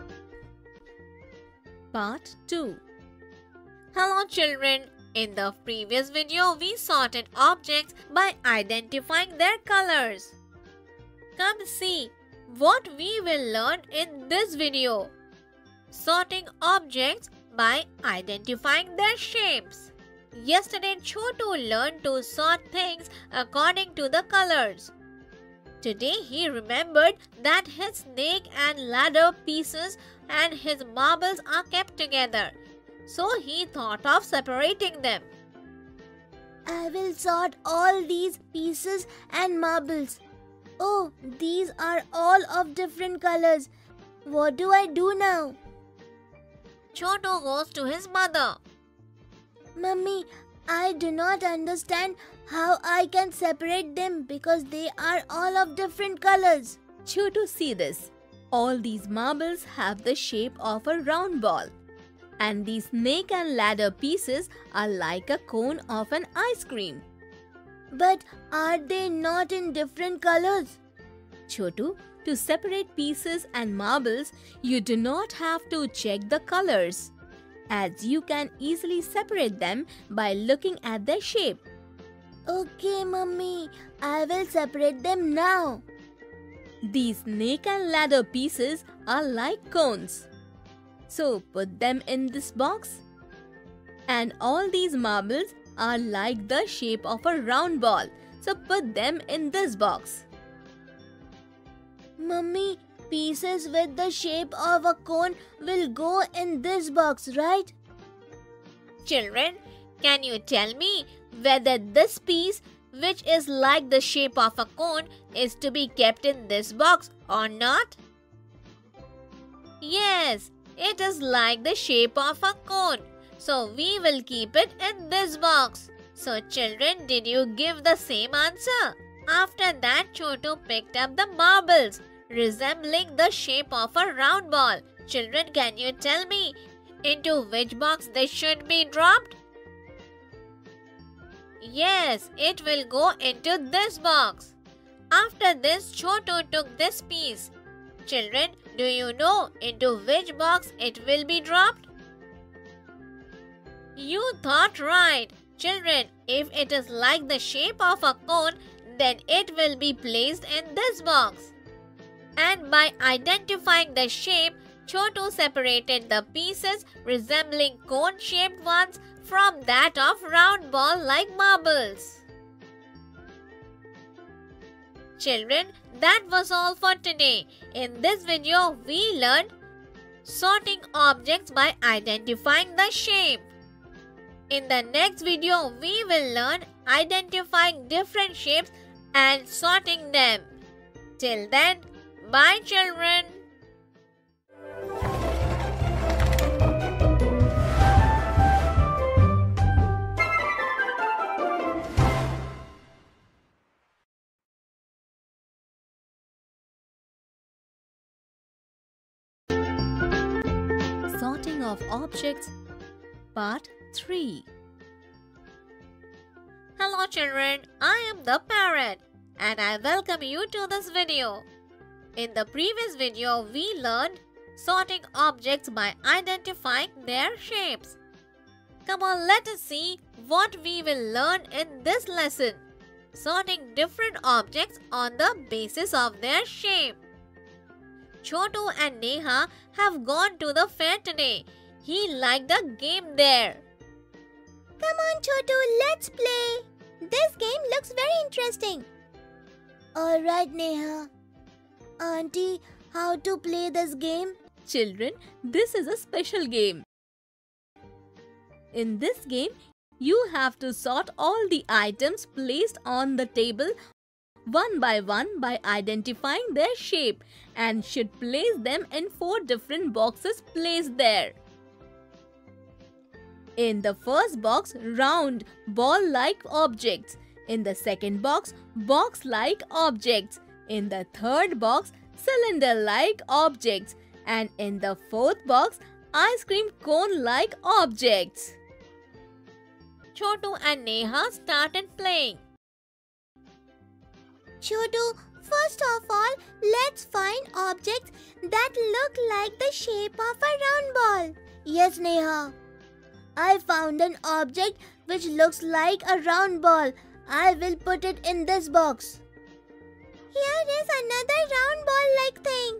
A: Part 2.
B: Hello children. In the previous video, we sorted objects by identifying their colors. Come see what we will learn in this video. Sorting objects by identifying their shapes. Yesterday, Chotu learned to sort things according to the colors. Today, he remembered that his snake and ladder pieces and his marbles are kept together. So he thought of separating them.
C: I will sort all these pieces and marbles. Oh, these are all of different colors. What do I do now?
B: Chotu goes to his mother.
C: Mummy, I do not understand how I can separate them because they are all of different colors.
A: Chotu, see this. All these marbles have the shape of a round ball. And these snake and ladder pieces are like a cone of an ice cream.
C: But are they not in different colors?
A: Chotu, to separate pieces and marbles, you do not have to check the colors, as you can easily separate them by looking at their shape.
C: Okay, Mummy, I will separate them now.
A: These snake and ladder pieces are like cones. So put them in this box. And all these marbles are like the shape of a round ball. So put them in this box.
C: Mummy, pieces with the shape of a cone will go in this box, right?
B: Children, can you tell me whether this piece, which is like the shape of a cone, is to be kept in this box or not? Yes, it is like the shape of a cone. So we will keep it in this box. So children, did you give the same answer? After that, Chotu picked up the marbles, resembling the shape of a round ball. Children, can you tell me into which box they should be dropped? Yes, it will go into this box. After this, Chotu took this piece. Children, do you know into which box it will be dropped? You thought right. Children, if it is like the shape of a cone, then it will be placed in this box. And by identifying the shape, Chotu separated the pieces resembling cone-shaped ones from that of round ball like marbles. Children, that was all for today. In this video, we learned sorting objects by identifying the shape. In the next video, we will learn identifying different shapes and sorting them. Till then, bye children.
A: Sorting of objects, Part 3.
B: Hello children, I am the parrot and I welcome you to this video. In the previous video, we learned sorting objects by identifying their shapes. Come on, let us see what we will learn in this lesson. Sorting different objects on the basis of their shape. Chotu and Neha have gone to the fair today. He liked the game there.
C: Come on, Chotu, let's play. This game looks very interesting. Alright, Neha. Auntie, how to play this game?
A: Children, this is a special game. In this game, you have to sort all the items placed on the table one by identifying their shape and should place them in 4 different boxes placed there. In the first box, round, ball-like objects. In the second box, box-like objects. In the third box, cylinder-like objects. And in the fourth box, ice cream cone-like objects.
B: Chotu and Neha started playing.
C: Chotu, first of all, let's find objects that look like the shape of a round ball. Yes, Neha. I found an object which looks like a round ball. I will put it in this box. Here is another round ball-like thing.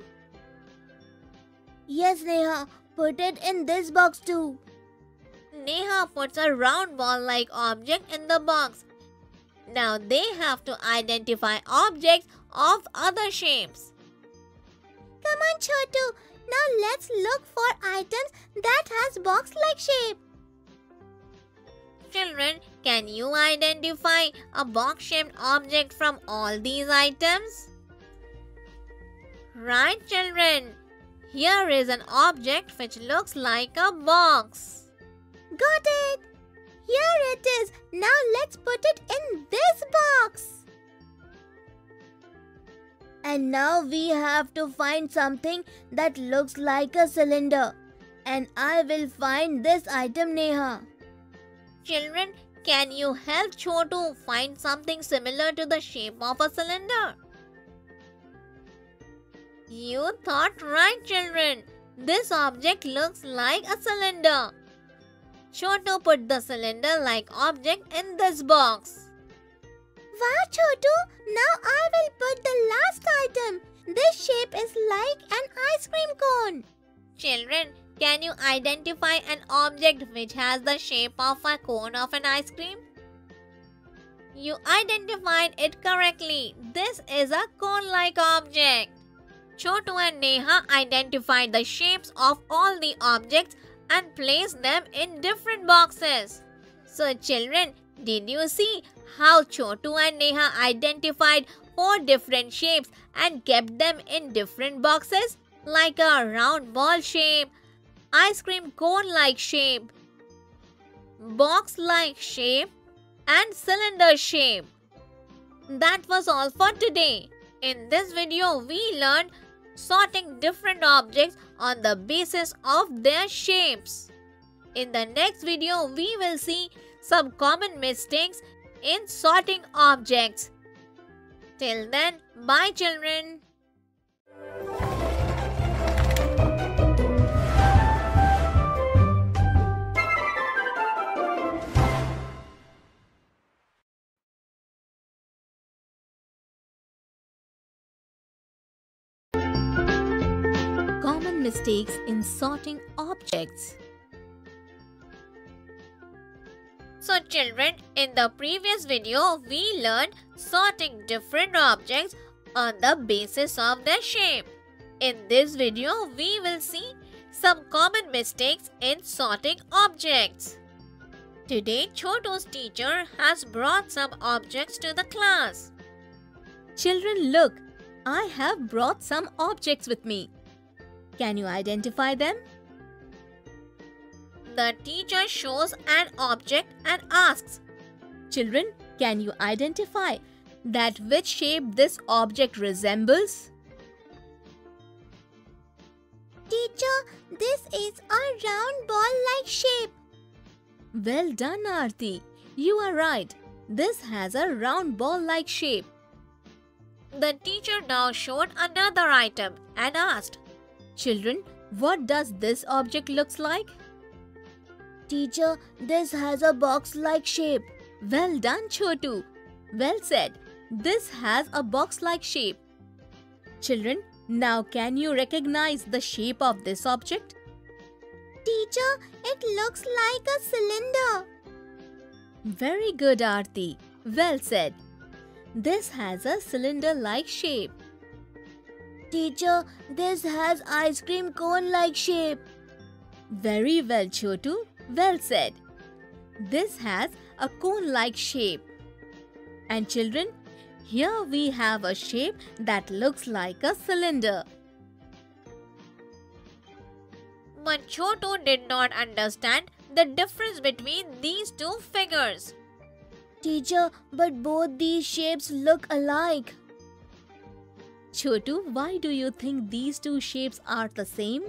C: Yes, Neha, put it in this box too.
B: Neha puts a round ball-like object in the box. Now they have to identify objects of other shapes.
C: Come on, Chotu. Now let's look for items that has box-like shape.
B: Children, can you identify a box-shaped object from all these items? Right, children. Here is an object which looks like a box.
C: Got it. Here it is. Now let's put it in this box. And now we have to find something that looks like a cylinder. And I will find this item, Neha.
B: Children, can you help Chotu find something similar to the shape of a cylinder? You thought right, children. This object looks like a cylinder. Chotu put the cylinder-like object in this box.
C: Wow, Chotu! Now I will put the last item. This shape is like an ice cream cone.
B: Children, can you identify an object which has the shape of a cone of an ice cream? You identified it correctly. This is a cone-like object. Chotu and Neha identified the shapes of all the objects and placed them in different boxes. So children, did you see how Chotu and Neha identified 4 different shapes and kept them in different boxes? Like a round ball shape, ice cream cone-like shape, box-like shape, and cylinder shape. That was all for today. In this video, we learned sorting different objects on the basis of their shapes. In the next video, we will see some common mistakes in sorting objects. Till then, bye children.
A: Common mistakes in sorting objects.
B: So children, in the previous video, we learned sorting different objects on the basis of their shape. In this video, we will see some common mistakes in sorting objects. Today, Chotu's teacher has brought some objects to the class.
A: Children, look, I have brought some objects with me. Can you identify them?
B: The teacher shows an object and asks,
A: Children, can you identify that which shape this object resembles?
C: Teacher, this is a round ball-like shape.
A: Well done, Aarti. You are right. This has a round ball-like shape.
B: The teacher now showed another item and asked,
A: Children, what does this object looks like?
C: Teacher, this has a box-like shape.
A: Well done, Chotu. Well said. This has a box-like shape. Children, now can you recognize the shape of this object?
C: Teacher, it looks like a cylinder.
A: Very good, Aarti. Well said. This has a cylinder-like shape.
C: Teacher, this has ice cream cone-like shape.
A: Very well, Chotu. Well said. This has a cone-like shape. And children, here we have a shape that looks like a cylinder.
B: But Chotu did not understand the difference between these two figures.
C: Teacher, but both these shapes look alike.
A: Chotu, why do you think these two shapes are the same?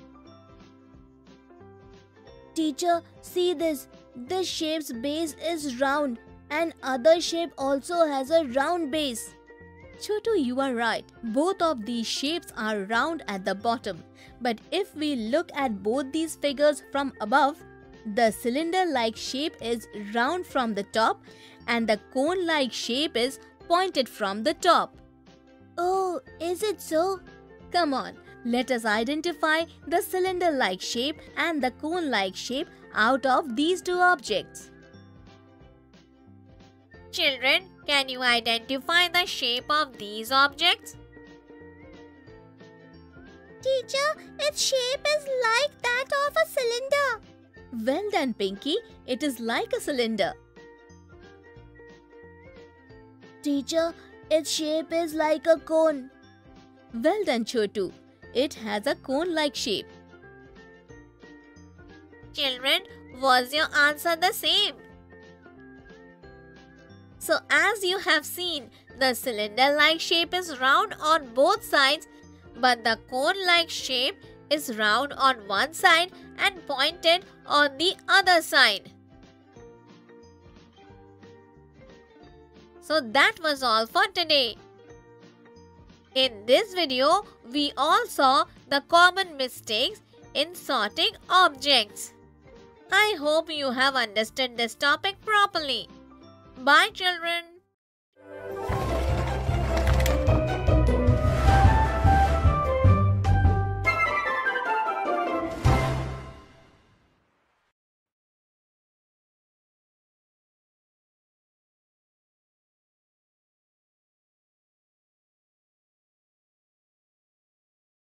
C: Teacher, see this. This shape's base is round and other shape also has a round base.
A: Chotu, you are right. Both of these shapes are round at the bottom. But if we look at both these figures from above, the cylinder-like shape is round from the top and the cone-like shape is pointed from the top.
C: Oh, is it so?
A: Come on, let us identify the cylinder-like shape and the cone-like shape out of these two objects.
B: Children, can you identify the shape of these objects?
C: Teacher, its shape is like that of a cylinder.
A: Well done, Pinky. It is like a cylinder.
C: Teacher, its shape is like a cone.
A: Well done, Chotu. It has a cone-like shape.
B: Children, was your answer the same? So as you have seen, the cylinder-like shape is round on both sides, but the cone-like shape is round on one side and pointed on the other side. So that was all for today. In this video, we all saw the common mistakes in sorting objects. I hope you have understood this topic properly. Bye children.